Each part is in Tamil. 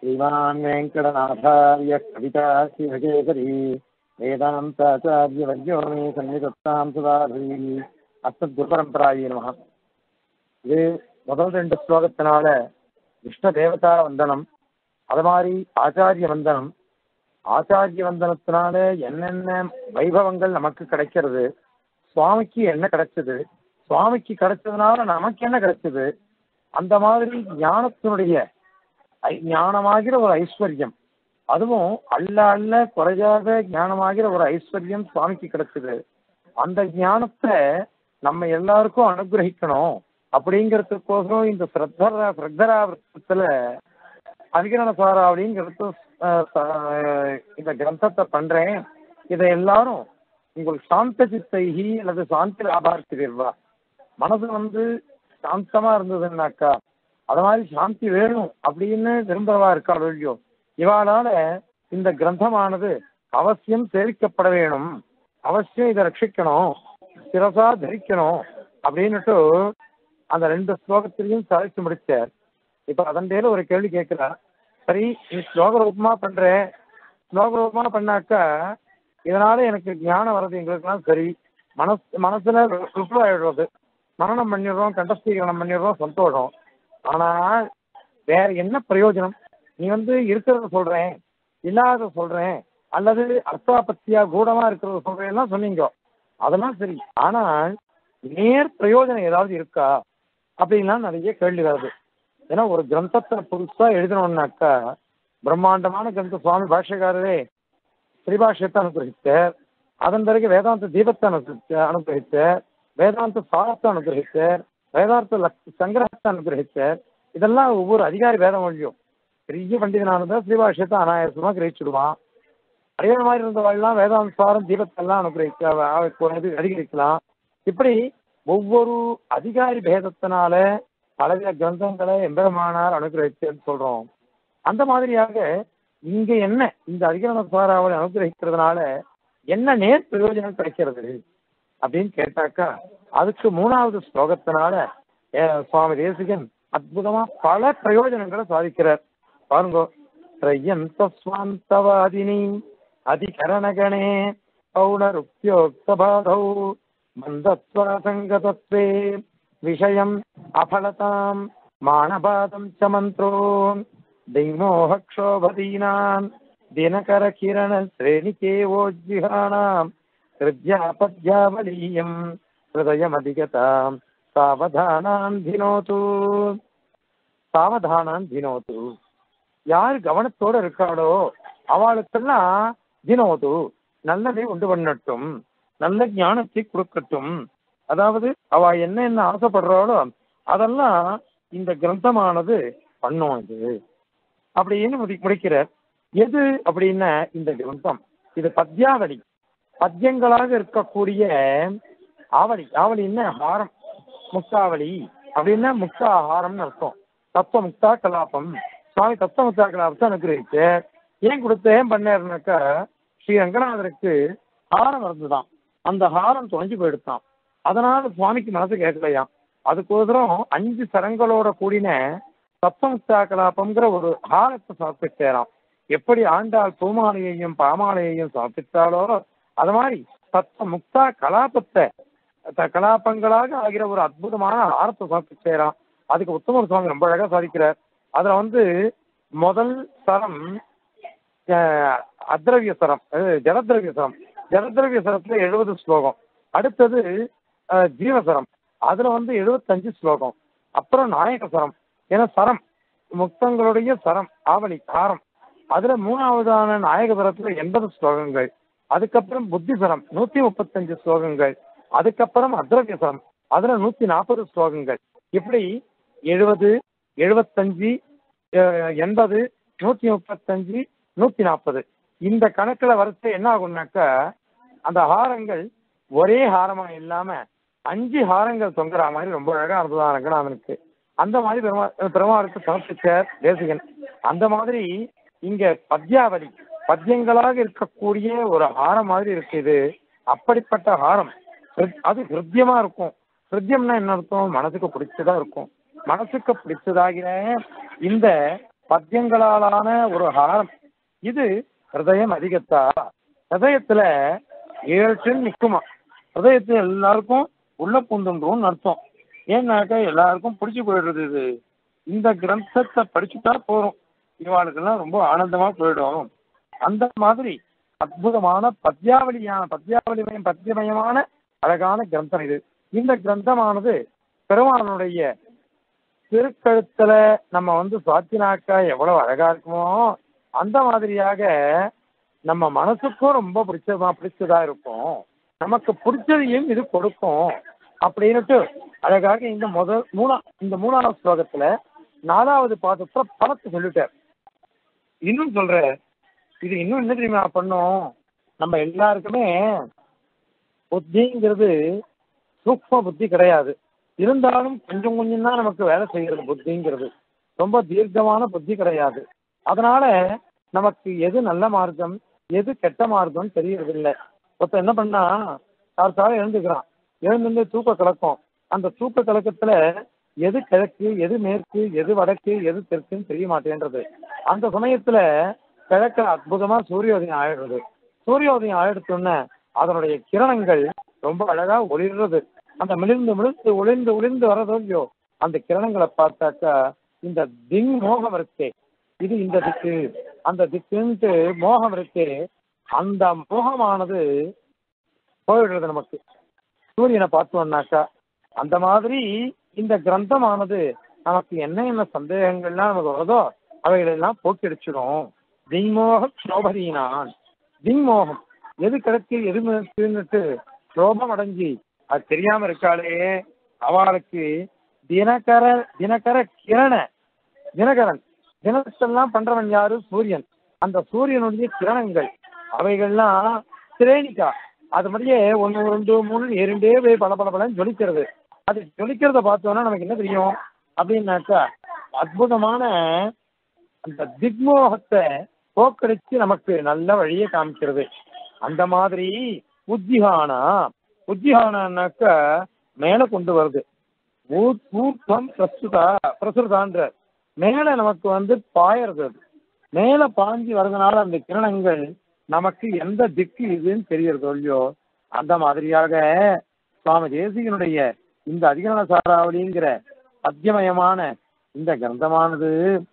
श्रीमान् वेङ्कटनाथार्य कवितार्थिकेसरी वेदान्ताचार्यवर्यो मे सन्निधत्तां सुधाधरी அஸ்மத்குருபரம்பராயே நமஹ. இது முதல் ரெண்டு ஸ்லோகத்தினால விஷ்ணு தேவதா வந்தனம், அது மாதிரி ஆச்சாரிய வந்தனம். ஆச்சாரிய வந்தனத்தினால என்னென்ன வைபவங்கள் நமக்கு கிடைக்கிறது, சுவாமிக்கு என்ன கிடைச்சது, சுவாமிக்கு கிடைச்சதுனால நமக்கு என்ன கிடைச்சது, அந்த மாதிரி ஞானத்தினுடைய ஞானமாகிற ஒரு ஐஸ்வர்யம், அதுவும் அல்ல அல்ல குறையாத ஞானமாகிற ஒரு ஐஸ்வர்யம் சுவாமிக்கு கிடைச்சது. அந்த ஞானத்தை நம்ம எல்லாருக்கும் அனுகிரகிக்கணும் அப்படிங்கிறதுக்கோசரம் இந்த ஸ்ரத்தராவிரத்துல அதிகரண சாரா அப்படிங்கிறது இந்த கிரந்தத்தை பண்றேன். இதை எல்லாரும் உங்களுக்கு சாந்த சித்தைகி அல்லது சாந்தி லாபார்த்திவா, மனது சாந்தமா இருந்ததுன்னாக்கா அது மாதிரி சாந்தி வேணும் அப்படின்னு விரும்புறவா இருக்காள் இல்லையோ, இவாளால இந்த கிரந்தமானது அவசியம் சேவிக்கப்பட வேணும், அவசியம் இதை ரட்சிக்கணும், சிரசா தரிக்கணும் அப்படின்னுட்டு அந்த ரெண்டு ஸ்லோகத்திலையும் சாதிச்சு முடிச்சார். இப்ப அதன் பேர்ல ஒரு கேள்வி கேட்கிறார். சரி, நீ ஸ்லோக ரூபமா பண்ற, ஸ்லோக ரூபமா பண்ணாக்கா இதனால எனக்கு ஞானம் வர்றது எங்களுக்குலாம் சரி, மனசுல ருப்ளாயிடுறது, மனனம் பண்ணிடுறோம், கண்டஸ்தீகரணம் பண்ணிடுறோம், சந்தோஷம். ஆனா வேற என்ன பிரயோஜனம்? நீ இருக்கிறத சொல்றேன், இல்லாத சொல்றேன், அல்லது அர்த்தாபத்தியா கூடமா இருக்கிறத சொல்றேன் சொன்னீங்க, அதெல்லாம் சரி. ஆனால் நேர் பிரயோஜனம் ஏதாவது இருக்கா அப்படின்லாம் நிறைய கேள்வி வருது. ஏன்னா ஒரு கிரந்தத்தை புதுசா எழுதணும்னாக்கா பிரம்மாண்டமான கிரந்த சுவாமி பாஷ்யக்காரரே ஸ்ரீபாஷ்யத்தை அனுகிரகித்தார், அதன் பிறகு வேதாந்த தீபத்தை அனுகிரகித்தார், வேதாந்த சாரத்தை அனுகிரகித்தார், வேதாந்த சங்கிரகத்தை அனுகிரகித்தார். இதெல்லாம் ஒவ்வொரு அதிகாரி வேதம் வழியும் பெரிய பண்டிதனானதான் ஸ்ரீபாஷ்யத்தை அனாயாசமா கிரகிச்சுடுவான். அதே மாதிரி இருந்தவாள்லாம் வேதாந்த சாரம் தீபத்தெல்லாம் அதிகரிக்கலாம். இப்படி ஒவ்வொரு அதிகாரி பேதத்தினால பலவித கிரந்தங்களை எம்பெருமானார் அனுகிரகித்தேன்னு சொல்றோம். அந்த மாதிரியாக இங்க என்ன இந்த அதிகரண சாராவை அனுகிரகிக்கிறதுனால என்ன நேர் பிரயோஜனம் கிடைக்கிறது அப்படின்னு கேட்டாக்கா, அதுக்கு மூணாவது ஸ்லோகத்தினால சுவாமி தேசிகன் அற்புதமா பல பிரயோஜனங்களை சாதிக்கிறார். பாருங்க, த்ரயந்தஸ்வாந்தவாதினி அதிகரணகணே பௌனருப்யோக்தபாதௌ மந்தத்வாசங்கதத்வே விஷயம் அபலதாம் மானபாதம் ச மந்த்ரோ திங்மோஹக்ஷோபதீனாம் தினகர கிரண ஸ்ரேணிகேவோஜ்ஜிஹானாம் ஹிருத்யாபத்யாவலீயம் ஹிருதயமதிகதாம் சாவதானான் தினோது. சாவதானான் தினோது, யார் கவனத்தோடு இருக்காளோ அவளுக்கெல்லாம் தினோது நல்லதை உண்டு பண்ணட்டும், நல்ல ஞானத்தை கொடுக்கட்டும். அதாவது அவ என்ன ஆசைப்படுறாளோ அதெல்லாம் இந்த கிரந்தமானது பண்ணும் இது அப்படின்னு முடிக்கிறார். எது அப்படின்னா இந்த கிரந்தம் இது பத்யாவளி, பத்தியங்களாக இருக்கக்கூடிய ஆவளி. ஆவலின்னா ஹாரம், முக்தாவளி அப்படின்னா முக்தா ஆகாரம்னு அர்த்தம். தத்துவ முக்தா கலாபம், சுவாமி தத்துவ முக்தா கலாபத்தை அனுகிரகிச்சு ஏன் கொடுத்த ஏன் பண்ணாருனாக்கா, ஸ்ரீ ரங்கநாதருக்கு ஹாரம் இருந்துதான், அந்த ஹாரம் தொலைஞ்சு போயிடுத்தான். அதனால சுவாமிக்கு மனசு கேட்கலையாம். அதுக்கோசரம் 5 சரங்களோட கூடின தத்துவமுக்தா கலாபம்ங்கிற ஒரு ஹாரத்தை சமர்ப்பிச்சாராம். எப்படி ஆண்டாள் பூமாலையையும் பாமாலையையும் சமர்ப்பித்தாலோ அது மாதிரி தத்துவ முக்தா கலாபத்தை கலாபங்களாக ஆகிற ஒரு அற்புதமான ஹாரத்தை சமர்ப்பிச்சாராம். அதுக்கு உத்தமர் சுவாமி ரொம்ப அழகா சாதிக்கிறார். அதுல முதல் சரம் அத்ரவிய சரம், ஜலதிரவிய சரம். ஜலதிரவிய சரத்துல 70 ஸ்லோகம். அடுத்தது ஜீவசரம், அதுல 75 ஸ்லோகம். அப்புறம் நாயக சரம், ஏன்னா சரம் முக்தங்களுடைய சரம் ஆவணி காரம், அதுல மூணாவதான நாயக சரத்துல 80 ஸ்லோகங்கள். அதுக்கப்புறம் புத்தி சரம் 135 ஸ்லோகங்கள். அதுக்கப்புறம் அத்ரவிய சரம், அதுல 140 ஸ்லோகங்கள். இப்படி 70, 75, 80, 135, 140 இந்த கணக்குல வரிசை என்ன ஆகும்னாக்கா, அந்த ஹாரங்கள் ஒரே ஹாரமா இல்லாம 5 ஹாரங்கள் தொங்குற மாதிரி ரொம்ப அழகா இருந்ததான் ரங்கநாதனுக்கு. அந்த மாதிரி பெருமாளுக்கு சமர்ப்பிச்சார் தேசிகன். அந்த மாதிரி இங்க பத்யாவளி, பத்தியங்களாக இருக்கக்கூடிய ஒரு ஹாரம் மாதிரி இருக்கு இது. அப்படிப்பட்ட ஹாரம் அது ஹிருத்தியமா இருக்கும். ஹிருத்தியம்னா என்ன அர்த்தம்? மனசுக்கு பிடிச்சதா இருக்கும். மனசுக்கு பிடிச்சதாகிற இந்த பத்தியங்களாலான ஒரு ஹாரம். இது ஹிருதயம் அதிகத்தா. ஹிருதயத்துல 7 டன் நிற்குமா. ஹிருதயத்துல எல்லாருக்கும் உள்ள பூந்துன்றோம்னு அர்த்தம். ஏன்னாக்கா எல்லாருக்கும் பிடிச்சி போயிடுறது. இது இந்த கிரந்தத்தை படிச்சுட்டா போறோம், இவாளுக்கெல்லாம் ரொம்ப ஆனந்தமா போயிடும். அந்த மாதிரி அற்புதமான பத்தியமயமான அழகான கிரந்தம் இது. இந்த கிரந்தமானது பெருமானுடைய திருக்கழுத்துல நம்ம சுவாத்தினாக்கா எவ்வளவு அழகா இருக்குமோ அந்த மாதிரியாக நம்ம மனசுக்கும் ரொம்ப பிடிச்சதா இருக்கும். நமக்கு பிடிச்சதையும் இது கொடுக்கும் அப்படின்னுட்டு அழகாக இந்த மூணாவது ஸ்லோகத்துல 4வது பாதத்துல பலத்தை சொல்லிட்டார். இன்னும் சொல்ற, இது இன்னும் என்ன தெரியுமா பண்ணும், நம்ம எல்லாருக்குமே புத்திங்கிறது சூக்ம புத்தி கிடையாது. இருந்தாலும் கொஞ்சம் கொஞ்சம் தான் நமக்கு வேலை செய்கிறது. புத்திங்கிறது ரொம்ப தீர்க்கமான புத்தி கிடையாது. அதனால நமக்கு எது நல்ல மார்க்கம் எது கெட்ட மார்க்கம் தெரியறதில்லை. ஒருத்தர் என்ன பண்ணா, காலத்தால எழுந்துக்கிறான், எழுந்து தூக்க கலக்கம். அந்த தூக்க கலக்கத்துல எது கிழக்கு எது மேற்கு எது வடக்கு எது தெற்குன்னு தெரிய மாட்டேன்றது. அந்த சமயத்துல கிழக்கு அற்புதமா சூரியோதயம் ஆயிடுறது. சூரியோதயம் ஆயிடுச்சோன்னு அதனுடைய கிரணங்கள் ரொம்ப அழகா ஒளிர்றது. அந்த ஒளிர்ந்து வர்றதோ இல்லையோ அந்த கிரணங்களை பார்த்தாக்கா இந்த திங் மோகம் இருக்கே, இது இந்த திக்கு அந்த திக்குன்ட்டு மோகம் இருக்கே, அந்த மோகமானது போயிடுறது நமக்கு சூரியனை பார்த்தோம்னாக்கா. அந்த மாதிரி இந்த கிரந்தமானது நமக்கு என்ன சந்தேகங்கள்லாம் நமக்கு வருதோ அவைகளெல்லாம் போக்கடிச்சிடும். திங்மோக சோபதீனான், திங்மோகம் எது கிடக்கு எது மேற்குன்னுட்டு சோபம் அடைஞ்சி அது தெரியாம இருக்காளே அவளுக்கு தினகர தினகரன் தினத்தெல்லாம் பண்றவன் யாரு? சூரியன். அந்த சூரியனுடைய கிரணங்கள் அவைகள்லாம் திரேணிக்கா, அது மாதிரியே 1 2 3 2 போய் பல ஜொலிக்கிறது. அது ஜொலிக்கிறத பார்த்தோன்னா நமக்கு என்ன தெரியும் அப்படின்னாக்கா அற்புதமான அந்த திக்மோகத்தை போக்கடிச்சு நமக்கு நல்ல வழியை காமிக்கிறது. அந்த மாதிரி உத்தியானாக்கா மேல கொண்டு வருது. ஊர்த்வம் பிரசுதான்ற மேல நமக்கு பாயறது. அது மேல பாஞ்சி வர்றதுனால அந்த கிரணங்கள் நமக்கு எந்த திக்கு இதுன்னு தெரியறது இல்லையோ அந்த மாதிரியாக சுவாமி தேசிகனுடைய இந்த அதிகரண சாராவளிங்கிற பத்தியமயமான இந்த கிரந்தமானது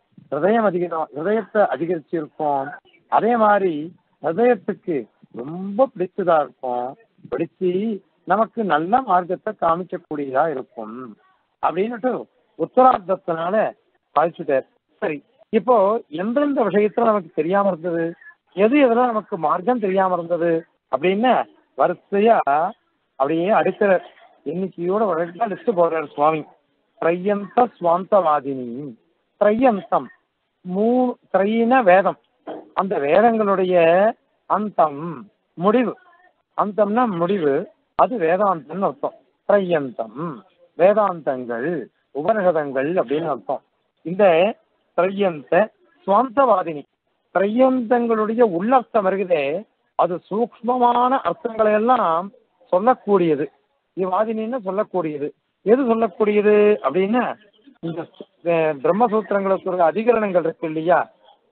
ஹிருதயத்தை அதிகரிச்சிருக்கும். அதே மாதிரி ஹிருதயத்துக்கு ரொம்ப பிடிச்சதா இருக்கும். பிடிச்சி நமக்கு நல்ல மார்க்கத்தை காமிக்கக்கூடியதா இருக்கும் அப்படின்னுட்டு உத்தரார்த்தத்தினால பாதிச்சுட்டார். சரி, இப்போ எந்தெந்த விஷயத்துல நமக்கு தெரியாம இருந்தது, எதுல நமக்கு மார்க்கம் தெரியாம இருந்தது அப்படின்னு வரிசையா அப்படியே அடுக்கிற எண்ணிக்கையோட வழக்கா லிஸ்ட் போடுறாரு சுவாமி. திரையந்த சுவாந்தவாதினி, திரையந்தம் திரையின வேதம், அந்த வேதங்களுடைய அந்தம் முடிவு, அந்தம்னா முடிவு, அது வேதாந்தம்னு அர்த்தம். திரையந்தம் வேதாந்தங்கள் உபனிஷதங்கள் அப்படின்னு அர்த்தம். இந்த திரையந்த சுவாந்தவாதினி திரையந்தங்களுடைய உள்ளர்த்தம் இருக்குதே அது சூக்ஷ்மமான அர்த்தங்களை எல்லாம் சொல்லக்கூடியது. வாதினின்னு சொல்லக்கூடியது. எது சொல்லக்கூடியது அப்படின்னா இந்த பிரம்மசூத்திரங்களுக்கு ஒரு அதிகரணங்கள் இருக்கு இல்லையா,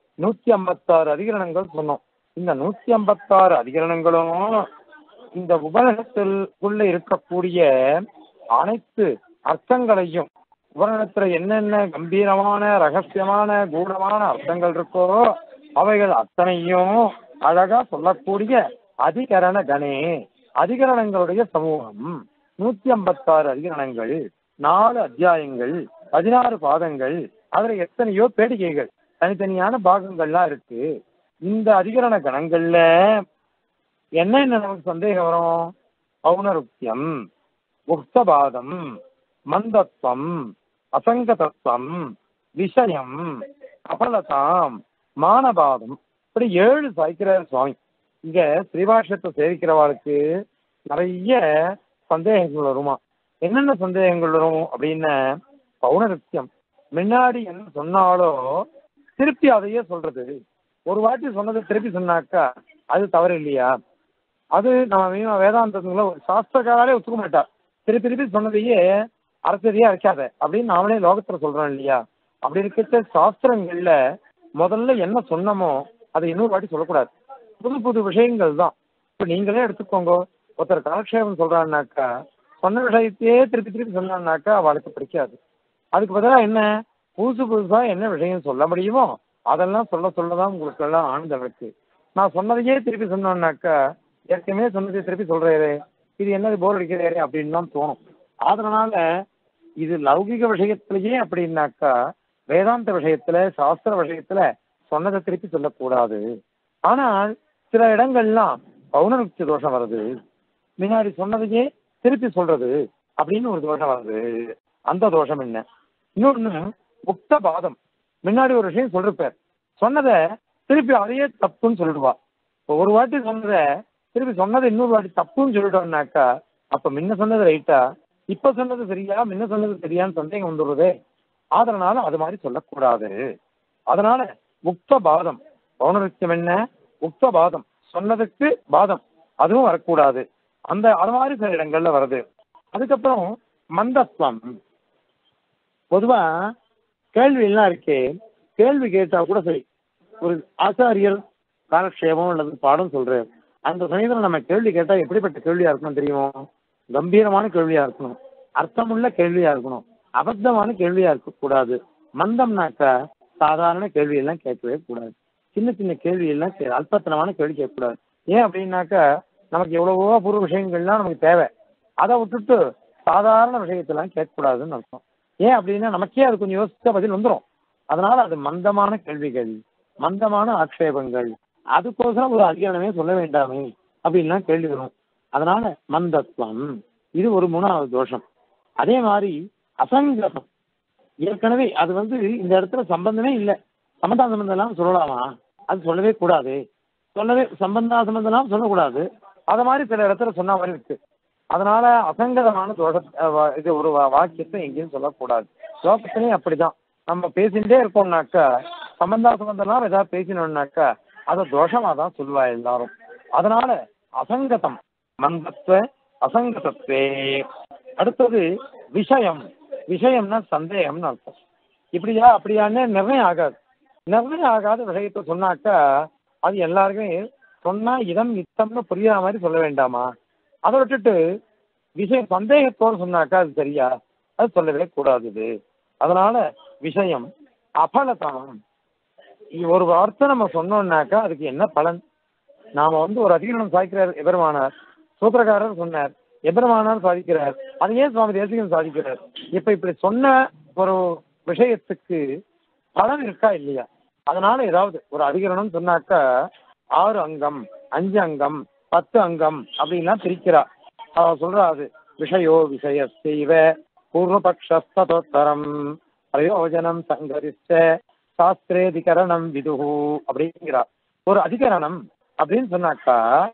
156 அதிகரணங்கள் சொன்னோம். இந்த 156 அதிகரணங்களும் இந்த உபநிஷத்துக்குள்ள இருக்கக்கூடிய அனைத்து அர்த்தங்களையும், உபநிஷத்துல என்னென்ன கம்பீரமான ரகசியமான கூடமான அர்த்தங்கள் இருக்கோ அவைகள் அத்தனையும் அழகா சொல்லக்கூடிய அதிகரண கணே, அதிகரணங்களுடைய சமூகம். 156 அதிகரணங்கள், 4 அத்தியாயங்கள், 16 பாதங்கள், அதுல எத்தனையோ பேடிகைகள், தனித்தனியான பாகங்கள்லாம் இருக்கு. இந்த அதிகரண கணங்கள்ல என்னென்ன நமக்கு சந்தேகம் வரும்? பௌனருக்தியம், உக்தபாதம், மந்தத்வம், அசங்கதத்துவம், விஷயம், அபலதாம், மானபாதம், இப்படி 7 சாய்க்கிறார் சுவாமி. இங்க ஸ்ரீபாஷ்யத்தை சேவிக்கிறவாளுக்கு நிறைய சந்தேகங்கள் வருமா. என்னென்ன சந்தேகங்கள் வரும் அப்படின்னா, பௌனருக்தியம் முன்னாடி என்ன சொன்னாலோ திருப்பி அதையே சொல்றது. ஒரு வாட்டி சொன்னதை திருப்பி சொன்னாக்கா அது தவறு இல்லையா? அது நம்ம வேதாந்தத்துல ஒரு சாஸ்திரக்காராலே ஒத்துக்க மாட்டா. திருப்பி சொன்னதையே அரசதியே அரைக்காத அப்படின்னு நாமளே லோகத்துல சொல்றோம் இல்லையா? அப்படி இருக்கிற சாஸ்திரங்கள்ல முதல்ல என்ன சொன்னமோ அதை இன்னொரு வாட்டி சொல்லக்கூடாது. புது புது விஷயங்கள் தான். இப்ப நீங்களே எடுத்துக்கோங்க, ஒருத்தர் காலக்ஷேபம் சொல்றான்னாக்கா சொன்ன விஷயத்தையே திருப்பி திருப்பி சொன்னான்னாக்கா அவளுக்கு பிடிக்காது. அதுக்கு பதிலாக என்ன, புதுசு புதுசா என்ன விஷயம் சொல்ல முடியுமோ அதெல்லாம் சொல்ல சொல்லதான் உங்களுக்கு எல்லாம் ஆனந்தம் இருக்கு. நான் சொன்னதையே திருப்பி சொன்னோன்னாக்கா ஏற்கனவே சொன்னதை திருப்பி சொல்றேரு, இது என்னது போர் அடிக்கிறேரு அப்படின்னு தான் தோணும். அதனால இது லௌகிக விஷயத்திலேயே அப்படின்னாக்கா வேதாந்த விஷயத்துல சாஸ்திர விஷயத்துல சொன்னதை திருப்பி சொல்லக்கூடாது. ஆனால் சில இடங்கள்லாம் பௌனருக்தி தோஷம் வருது, முன்னாடி சொன்னதையே திருப்பி சொல்றது அப்படின்னு ஒரு தோஷம் வருது. அந்த தோஷம் என்ன? இன்னொன்னு முக்த பாதம். முன்னாடி ஒரு விஷயம் சொல்லிருப்பார், சொன்னதை திருப்பி அதையே தப்புன்னு சொல்லிடுவா. இப்போ ஒரு வாட்டி சொன்னதை திருப்பி சொன்னதை இன்னொரு வாட்டி தப்புன்னு சொல்லிட்டோம்னாக்கா அப்ப முன்ன சொன்னது ரைட்டா, இப்ப சொன்னது சரியா, முன்ன சொன்னது சரியான்னு சந்தேகம் வந்துடுறதே. அதனால அது மாதிரி சொல்லக்கூடாது. அதனால முக்த பாதம், பௌனருத்தியம் என்ன, முக்த பாதம், சொன்னதுக்கு பாதம் அதுவும் வரக்கூடாது. அந்த அது மாதிரி சில இடங்கள்ல வருது. அதுக்கப்புறம் மந்தஸ்வம். பொதுவா கேள்வி எல்லாம் இருக்கே, கேள்வி கேட்டா கூட சரி, ஒரு ஆச்சாரியர் காலக்ஷேபம் அல்லது பாடம் சொல்றாரு, அந்த சமயத்தில் நம்ம கேள்வி கேட்டா எப்படிப்பட்ட கேள்வியா இருக்கணும் தெரியுமோ? கம்பீரமான கேள்வியா இருக்கணும், அர்த்தமுள்ள கேள்வியா இருக்கணும், அபத்தமான கேள்வியா இருக்கக்கூடாது. மந்தம்னாக்கா சாதாரண கேள்வி எல்லாம் கேட்கவே கூடாது, சின்ன சின்ன கேள்வி எல்லாம் அல்பத்தனமான கேள்வி கேட்கக்கூடாது. ஏன் அப்படின்னாக்கா நமக்கு எவ்வளவோ பூர்வ விஷயங்கள்லாம் நமக்கு தேவை, அதை விட்டுட்டு சாதாரண விஷயத்தெல்லாம் கேட்கக்கூடாதுன்னு அர்த்தம். ஏன் அப்படின்னா நமக்கே அது கொஞ்சம் யோசிச்சா பதில் வந்துடும். அதனால அது மந்தமான கேள்விகள், மந்தமான ஆட்சேபங்கள், அதுக்கோசரம் ஒரு அதிகாரமே சொல்ல வேண்டாமே அப்படின்லாம் கேள்வி வரும். அதனால மந்தத்துவம் இது ஒரு மூணாவது தோஷம். அதே மாதிரி அசங்கதம். ஏற்கனவே அது இந்த இடத்துல சம்பந்தமே இல்லை, சம்பந்தம் எல்லாம் சொல்லலாமா? அது சொல்லவே கூடாது. சொல்லவே சம்பந்தம் எல்லாம் சொல்லக்கூடாது. அது மாதிரி சில இடத்துல சொன்ன மாதிரி இருக்கு. அதனால அசங்கதமான தோஷ இது ஒரு வாக்கியத்தை எங்கேயும் சொல்லக்கூடாது. லோகத்திலையும் அப்படிதான். நம்ம பேசிகிட்டே இருக்கோம்னாக்கா சம்பந்தம் ஏதாவது பேசினோம்னாக்கா அதை தோஷமா தான் சொல்லுவா எல்லாரும். அதனால அசங்கதம், மந்தத்துவ அசங்கதத்துவே. அடுத்தது விஷயம். விஷயம்னா சந்தேகம்னு அர்த்தம். இப்படியா அப்படியான்னு நிர்ணயம் ஆகாது. நிர்ணயம் ஆகாத விஷயத்தை சொன்னாக்கா அது எல்லாருக்குமே சொன்னா இதம் இத்தம்னு புரியாத மாதிரி சொல்ல வேண்டாமா? அதை விட்டுட்டு விஷயம் சந்தேகத்தோடு சொன்னாக்கா அது சரியா? அது சொல்லவே கூடாது. அதனால விஷயம் அபலதம். ஒரு வார்த்தை நம்ம சொன்னோம்னாக்கா அதுக்கு என்ன பலன்? நாம ஒரு அதிகரணம் சாதிக்கிறார் எபெருமானார், சூத்திரக்காரர் சொன்னார், எபெருமானார் சாதிக்கிறார், அதையே சுவாமி தேசிகன் சாதிக்கிறார். இப்ப இப்படி சொன்ன ஒரு விஷயத்துக்கு பலன் இருக்கா இல்லையா? அதனால ஏதாவது ஒரு அதிகரணம் சொன்னாக்கா 6 அங்கம், 5 அங்கம், 10 அங்கம் அப்படின்லாம் பிரிக்கிறா. அவ சொல்றா அது விஷயோ விஷய செய்வ பூர்வபக்ஷஸ்தோத்தரம் பிரயோஜனம் சங்கரிச்ச சாஸ்திரேதிகரணம் விதுகு அப்படிங்கிறார். ஒரு அதிகரணம் அப்படின்னு சொன்னாக்கா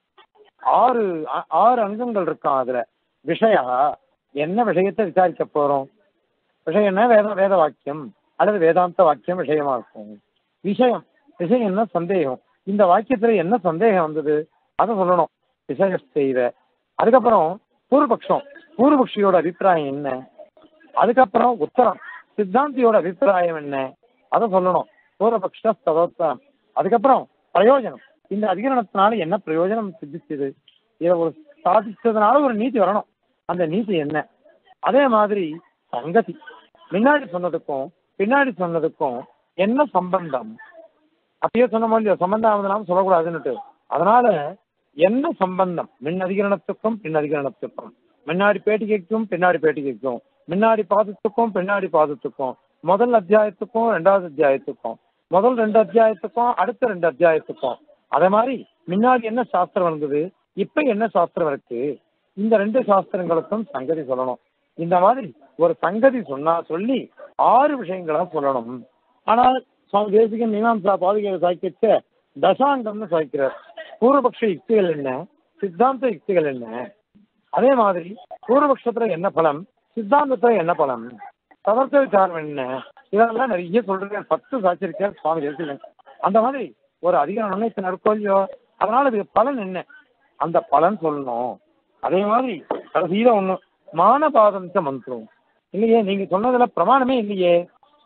6 அங்கங்கள் இருக்கான். அதுல விஷயா என்ன விஷயத்தை விசாரிக்க போறோம்? விஷயம்னா வேத வாக்கியம் அல்லது வேதாந்த வாக்கியம் விஷயமா இருக்கும். விஷயம் விஷயம்னா சந்தேகம். இந்த வாக்கியத்துல என்ன சந்தேகம் வந்தது அதை சொல்லணும், விஷய செய்வ. அதுக்கப்புறம் பூர்வபக்ஷம், பூர்வபக்ஷியோட அபிப்பிராயம் என்ன? அதுக்கப்புறம் உத்தரம், சித்தாந்தியோட அபிப்பிராயம் என்ன? அதை சொல்லணும், பூர்வபக்ஷ ஸ்தோத்திரம். அதுக்கப்புறம் பிரயோஜனம், இந்த அதிகரணத்தினால என்ன பிரயோஜனம் சித்திச்சது, இதை ஒரு சாதிச்சதுனால ஒரு நீதி வரணும், அந்த நீதி என்ன? அதே மாதிரி சங்கதி, முன்னாடி சொன்னதுக்கும் பின்னாடி சொன்னதுக்கும் என்ன சம்பந்தம்? அப்பயே சொன்ன மாதிரி சம்பந்தம் ஆகுதுனாலும் சொல்லக்கூடாதுன்னுட்டு. அதனால என்ன சம்பந்தம் முன் அதிகரணத்துக்கும் பின் அதிகரணத்துக்கும், முன்னாடி பேட்டிகைக்கும் பின்னாடி பேட்டிகைக்கும், முன்னாடி பாதத்துக்கும் பின்னாடி பாதத்துக்கும், முதல் அத்தியாயத்துக்கும் 2வது அத்தியாயத்துக்கும், முதல் 2 அத்தியாயத்துக்கும் அடுத்த 2 அத்தியாயத்துக்கும். அதே மாதிரி முன்னாடி என்ன சாஸ்திரம் வந்தது, இப்ப என்ன சாஸ்திரம் இருக்கு, இந்த 2 சாஸ்திரங்களுக்கும் சங்கதி சொல்லணும். இந்த மாதிரி ஒரு சங்கதி சொல்லி 6 விஷயங்களா சொல்லணும். ஆனால் சுவாமி தேசிகன் மீமாம்சா பாதுகாப்பு சாய்க்கிச்ச தசாங்கம்னு சாய்க்கிறார். பூர்வபக்ஷ யுக்திகள் என்ன, சித்தாந்த யுக்திகள் என்ன, அதே மாதிரி பூர்வபக்ஷத்துல என்ன பலம், சித்தாந்தத்துல என்ன பலம், ததர்த்த விசாரம் என்ன, இதெல்லாம் நிறைய சொல்றேன். 10 சாய்ச்சிருக்கார் சுவாமி தேசிகன். அந்த மாதிரி ஒரு அதிகாரம் இத்தனை இருக்கோ இல்லையோ, அதனால இதுக்கு பலன் என்ன, அந்த பலன் சொல்லணும். அதே மாதிரி கடைசியில ஒண்ணு மானபாதம் மந்திரம் இல்லையே, நீங்க சொன்னதுல பிரமாணமே இல்லையே,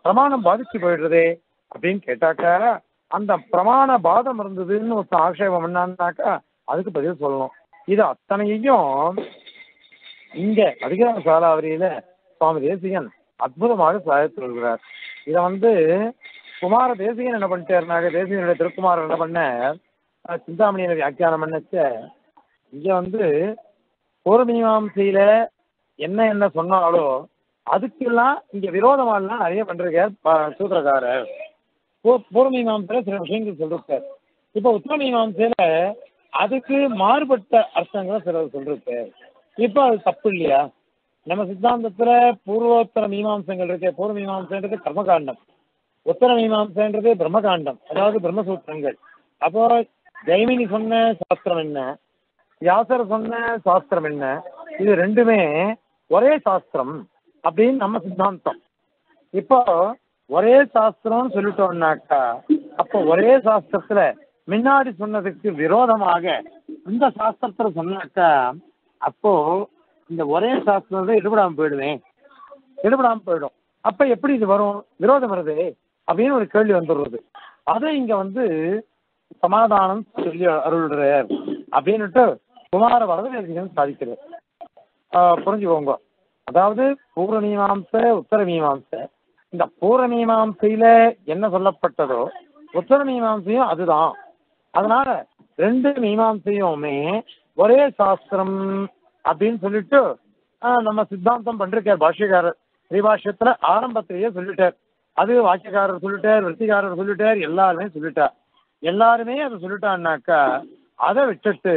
பிரமாணம் பாதிச்சு போயிடுறதே அப்படின்னு கேட்டாக்கா, அந்த பிரமாண பாதம் இருந்ததுன்னு ஒரு ஆக்ஷேபம் என்னான்னாக்கா அதுக்கு பதில் சொல்லணும். இது அத்தனையும் இங்க அதிகார சாலாவரியில சுவாமி தேசிகன் அற்புதமாக சாதித்து வருகிறார். இதை குமார தேசிகன் என்ன பண்ணிட்டாருனாக்க, தேசிகனுடைய திருக்குமாரர் என்ன பண்ண சிந்தாமணியை வியாக்கியானம் பண்ணச்ச இங்க பூர்வமீமாம்சையில என்ன என்ன சொன்னாலோ அதுக்கெல்லாம் இங்க விரோதமாலாம் நிறைய பண்றார் சூத்திரக்காரர். பூர்வமீமாம்சையில சில விஷயங்கள் சொல்லிருக்கார். இப்ப உத்தரமீமாம்சையில அதுக்கு மாறுபட்ட அர்த்தங்களை சிலர் சொல்லிருக்கார். இப்ப அது தப்பு இல்லையா? நம்ம சித்தாந்தத்துல பூர்வோத்தர மீமாம்சங்கள் இருக்கு. பூர்வ மீமாம்சன்றது கர்மகாண்டம், உத்தர மீமாம்சன்றது பிரம்மகாண்டம், அதாவது பிரம்மசூத்திரங்கள். அப்போ ஜெய்மினி சொன்ன சாஸ்திரம் என்ன, வியாசர் சொன்ன சாஸ்திரம் என்ன, இது ரெண்டுமே ஒரே சாஸ்திரம் அப்படின்னு நம்ம சித்தாந்தம். இப்போ ஒரே சாஸ்திரம்னு சொல்லிட்டோம்னாக்கா, அப்போ ஒரே சாஸ்திரத்துல முன்னாடி சொன்னதுக்கு விரோதமாக இந்த சாஸ்திரத்துல சொன்னாக்கா, அப்போ இந்த ஒரே சாஸ்திரம் எடுபடாம போயிடும். அப்ப எப்படி இது வரும்? விரோதம் வருது அப்படின்னு ஒரு கேள்வி வந்துடுறது. அதை இங்க சமாதானம் சொல்லி அருள்றார் அப்படின்னுட்டு குமார வரதன் சாதிக்கிறார். புரிஞ்சுக்கோங்க. அதாவது பூர்வ மீமாம்சை உத்தர மீமாம்சை. இந்த பூர்வ மீமாம்சையில என்ன சொல்லப்பட்டதோ உத்தர மீமாம்சையும் அதுதான். அதனால ரெண்டு மீமாம்சையுமே ஒரே சாஸ்திரம் அப்படின்னு சொல்லிட்டு நம்ம சித்தாந்தம் பண்றார் பாஷ்யக்காரர். ஸ்ரீபாஷ்யத்துல ஆரம்பத்திலேயே சொல்லிட்டார். அது வாக்கியக்காரர் சொல்லிட்டார், விருத்திகாரர் சொல்லிட்டார், எல்லாருமே சொல்லிட்டார். எல்லாருமே அதை சொல்லிட்டான்னாக்கா அதை விட்டுட்டு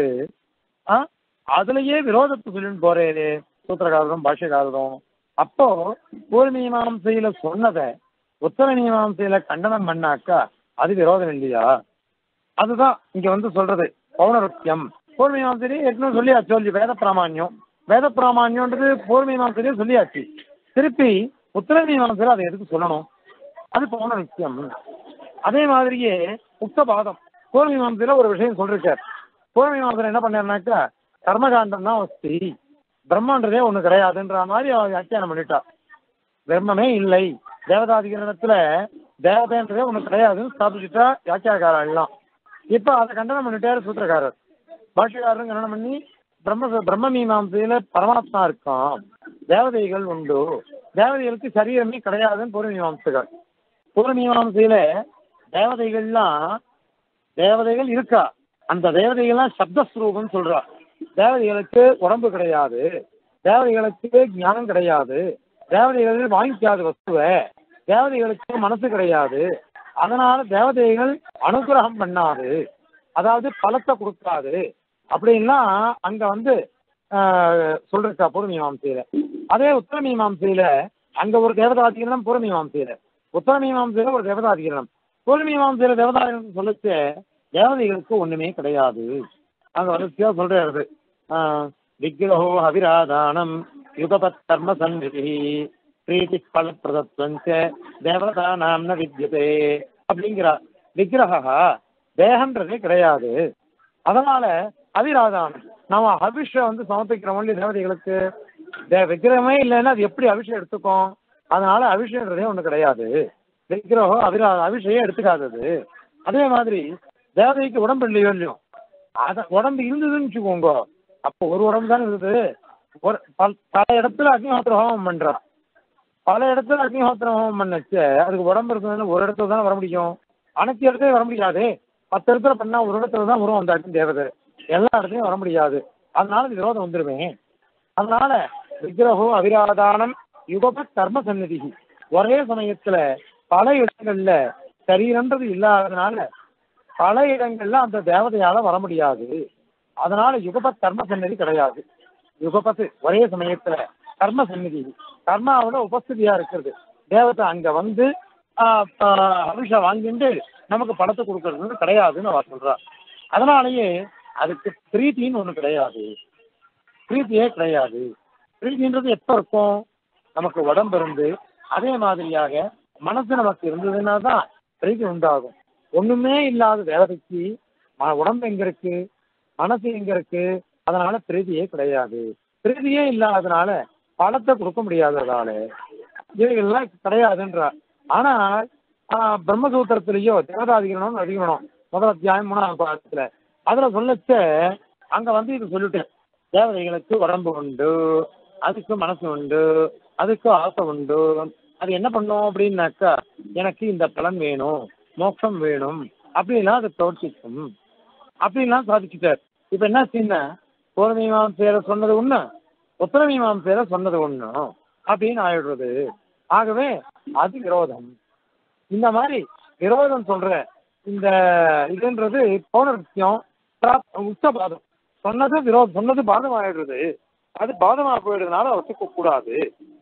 அதுலயே விரோதத்தை சொல்லிட்டு போறேரு சூத்திரக்காரரும் பாஷ்யக்காரரும். அப்போ பூர்வ மீமாம்சையில சொன்னதை உத்தர மீமாம்சையில கண்டனம் பண்ணாக்கா அது விரோதம் இல்லையா? அதுதான் இங்க சொல்றது பௌனருத்தியம். பூர்வ மீமாம்சையிலேயே ஏற்கனவே சொல்லியாச்சு. சொல்லி வேத பிராமான்யம்ன்றது பூர்வ மீமாம்சையிலேயே சொல்லியாச்சு. திருப்பி உத்தர மீமாம்சையில அதை எதுக்கு சொல்லணும்? அது பௌனருத்தியம். அதே மாதிரியே உக்தபாதம் பூர்வ மீமாம்சையில ஒரு விஷயம் சொல்லிருக்கார். பூர்வ மீமாம்சையில என்ன பண்ணாருனாக்கா கர்மகாண்டம் தான் வஸ்தி, பிரம்மன்றதே ஒண்ணு கிடையாதுன்ற மாதிரி அவர் வியாக்கியானம் பண்ணிட்டா. பிரம்மமே இல்லை, தேவதாதிகரணத்துல தேவதைன்றதே ஒண்ணு கிடையாதுன்னு ஸ்தாபிச்சுட்டா வியாக்கியாக்காரர் எல்லாம். இப்ப அதை கண்டனம் பண்ணிட்டாரு சூத்திரக்காரர். பாஷ்யக்காரரும் கண்டனம் பண்ணி பிரம்ம மீமாம்சையில பரமாத்மா இருக்கான், தேவதைகள் உண்டு, தேவதைகளுக்கு சரீரமே கிடையாதுன்னு பூர்வ மீமாம்சைகள். பூர்வ மீமாம்சையில தேவதைகள் இருக்கா, அந்த தேவதைகள்லாம் சப்தஸ்வரூபம் சொல்றா. தேவதைகளுக்கு உடம்பு கிடையாது, தேவதைகளுக்கு ஞானம் கிடையாது, தேவதைகள் வாங்கிக்காத வஸ்துவை, தேவதைகளுக்கு மனசு கிடையாது, அதனால தேவதைகள் அனுகிரகம் பண்ணாது, அதாவது பலத்தை கொடுக்காது அப்படின்லாம் அங்க சொல்றா பூர்வ மீமாம்சையில. அதே உத்தர மீமாம்சையில அங்க ஒரு தேவதாதிகரணம், பூர்வ மீமாம்சையில உத்தர மீமாம்சையில ஒரு தேவதாதிகரணம். பூர்வ மீமாம்சையில தேவதாதிகரணம் சொல்லிச்சு தேவதைகளுக்கு ஒண்ணுமே கிடையாது. அங்க வரிசையா சொல்றது விக்கிரகோ அவிராதானம் யுகபத் கர்ம சந்நிதி பிரீத்தி பலப்பிரதத்வஞ்ச தேவதானாம் ந வித்யதே அப்படிங்கிறார். விக்கிரகா தேகன்றதே கிடையாது, அதனால அவிராதானம் நம்ம அபிஷேகம் சமர்ப்பிக்கிறோம் தேவதைகளுக்கு. விக்கிரகமே இல்லைன்னா அது எப்படி அபிஷேகம் எடுத்துக்கும்? அதனால அபிஷேகன்றதே ஒண்ணு கிடையாது. விக்கிரகம் அபிஷேகம் எடுத்துக்காதது. அதே மாதிரி தேவதைக்கு உடம்பு இல்லையோ இல்லையோ, உடம்பு இருந்ததுன்னு வச்சுக்கோங்க, அப்போ ஒரு உடம்பு தானே இருந்தது. பல இடத்துல அக்னிஹோத்திர ஹோமம் பண்றான், பல இடத்துல அக்னிஹோத்திர ஹோமம் பண்ணச்சு அதுக்கு உடம்பு இருந்ததுன்னு ஒரு இடத்துல தானே வர முடியும், அனைத்து இடத்துலயும் வர முடியாது. 10 இடத்துல பண்ணா ஒரு இடத்துல தான் வரும் அந்த அக்னி தேவதை, எல்லா இடத்துலயும் வர முடியாது. அதனால விரோதம் வந்துருவேன். அதனால விக்கிரகோ அவிராதானம் யுகபத் கர்ம சந்நிதி, ஒரே சமயத்துல பல இடங்கள்ல சரீரன்றது இல்லாததுனால பல இடங்கள்ல அந்த தேவதையால வர முடியாது. அதனால யுகபத் கர்ம சந்நிதி கிடையாது. யுகபத்து ஒரே சமயத்துல கர்ம சந்நிதி, கர்மாவோட உபஸ்திதியா இருக்கிறது. தேவதை அங்க அபிஷேகம் வாங்கிட்டு நமக்கு படத்தை கொடுக்கறது கிடையாதுன்னு அவர் சொல்றார். அதனாலேயே அதுக்கு பிரீத்தின்னு ஒண்ணு கிடையாது, பிரீத்தியே கிடையாது. பிரீத்தின்றது எப்ப இருக்கும்? நமக்கு உடம்பு இருந்து அதே மாதிரியாக மனசு நமக்கு இருந்ததுன்னா தான் பிரீத்தி உண்டாகும். ஒண்ணுமே இல்லாத தேவதைக்கு உடம்பு எங்க இருக்கு, மனசு எங்க இருக்கு? அதனால பிரீதியே கிடையாது. பிரீதியே இல்லாததுனால பலத்தை கொடுக்க முடியாததால இவைகள்லாம் கிடையாதுன்றார். ஆனால் பிரம்மசூத்திரத்திலேயோ தேவதாதிகரணம் அதிகரணம் முதல் அத்தியாயம் 3ஆம் பாகத்துல அதுல சொல்லச்ச அங்க வந்து இது சொல்லிட்டேன். தேவதைகளுக்கு உடம்பு உண்டு, அதுக்கு மனசு உண்டு, அதுக்கு ஆசை உண்டு. அது என்ன பண்ணும் அப்படின்னாக்கா, எனக்கு இந்த பலன் வேணும், மோட்சம் வேணும் அப்படின்னா அது பிரவர்த்திக்கும் அப்படின்லாம் சாதிச்சுட்டார். இப்ப என்ன செய்ய, பூர்வமீமாம்சையில சொன்னது ஒண்ணு, உத்தரமீமாம்சையில சொன்னது ஒண்ணு அப்படின்னு ஆயிடுறது. ஆகவே அது விரோதம். இந்த மாதிரி விரோதம் சொல்ற இந்த இதுன்றது பௌனருத்தியம் உச்சபாதம். சொன்னது விரோதம், சொன்னது பாதம் ஆயிடுறது. அது பாதமா போயிடுறதுனால ஒத்துக்க கூடாது,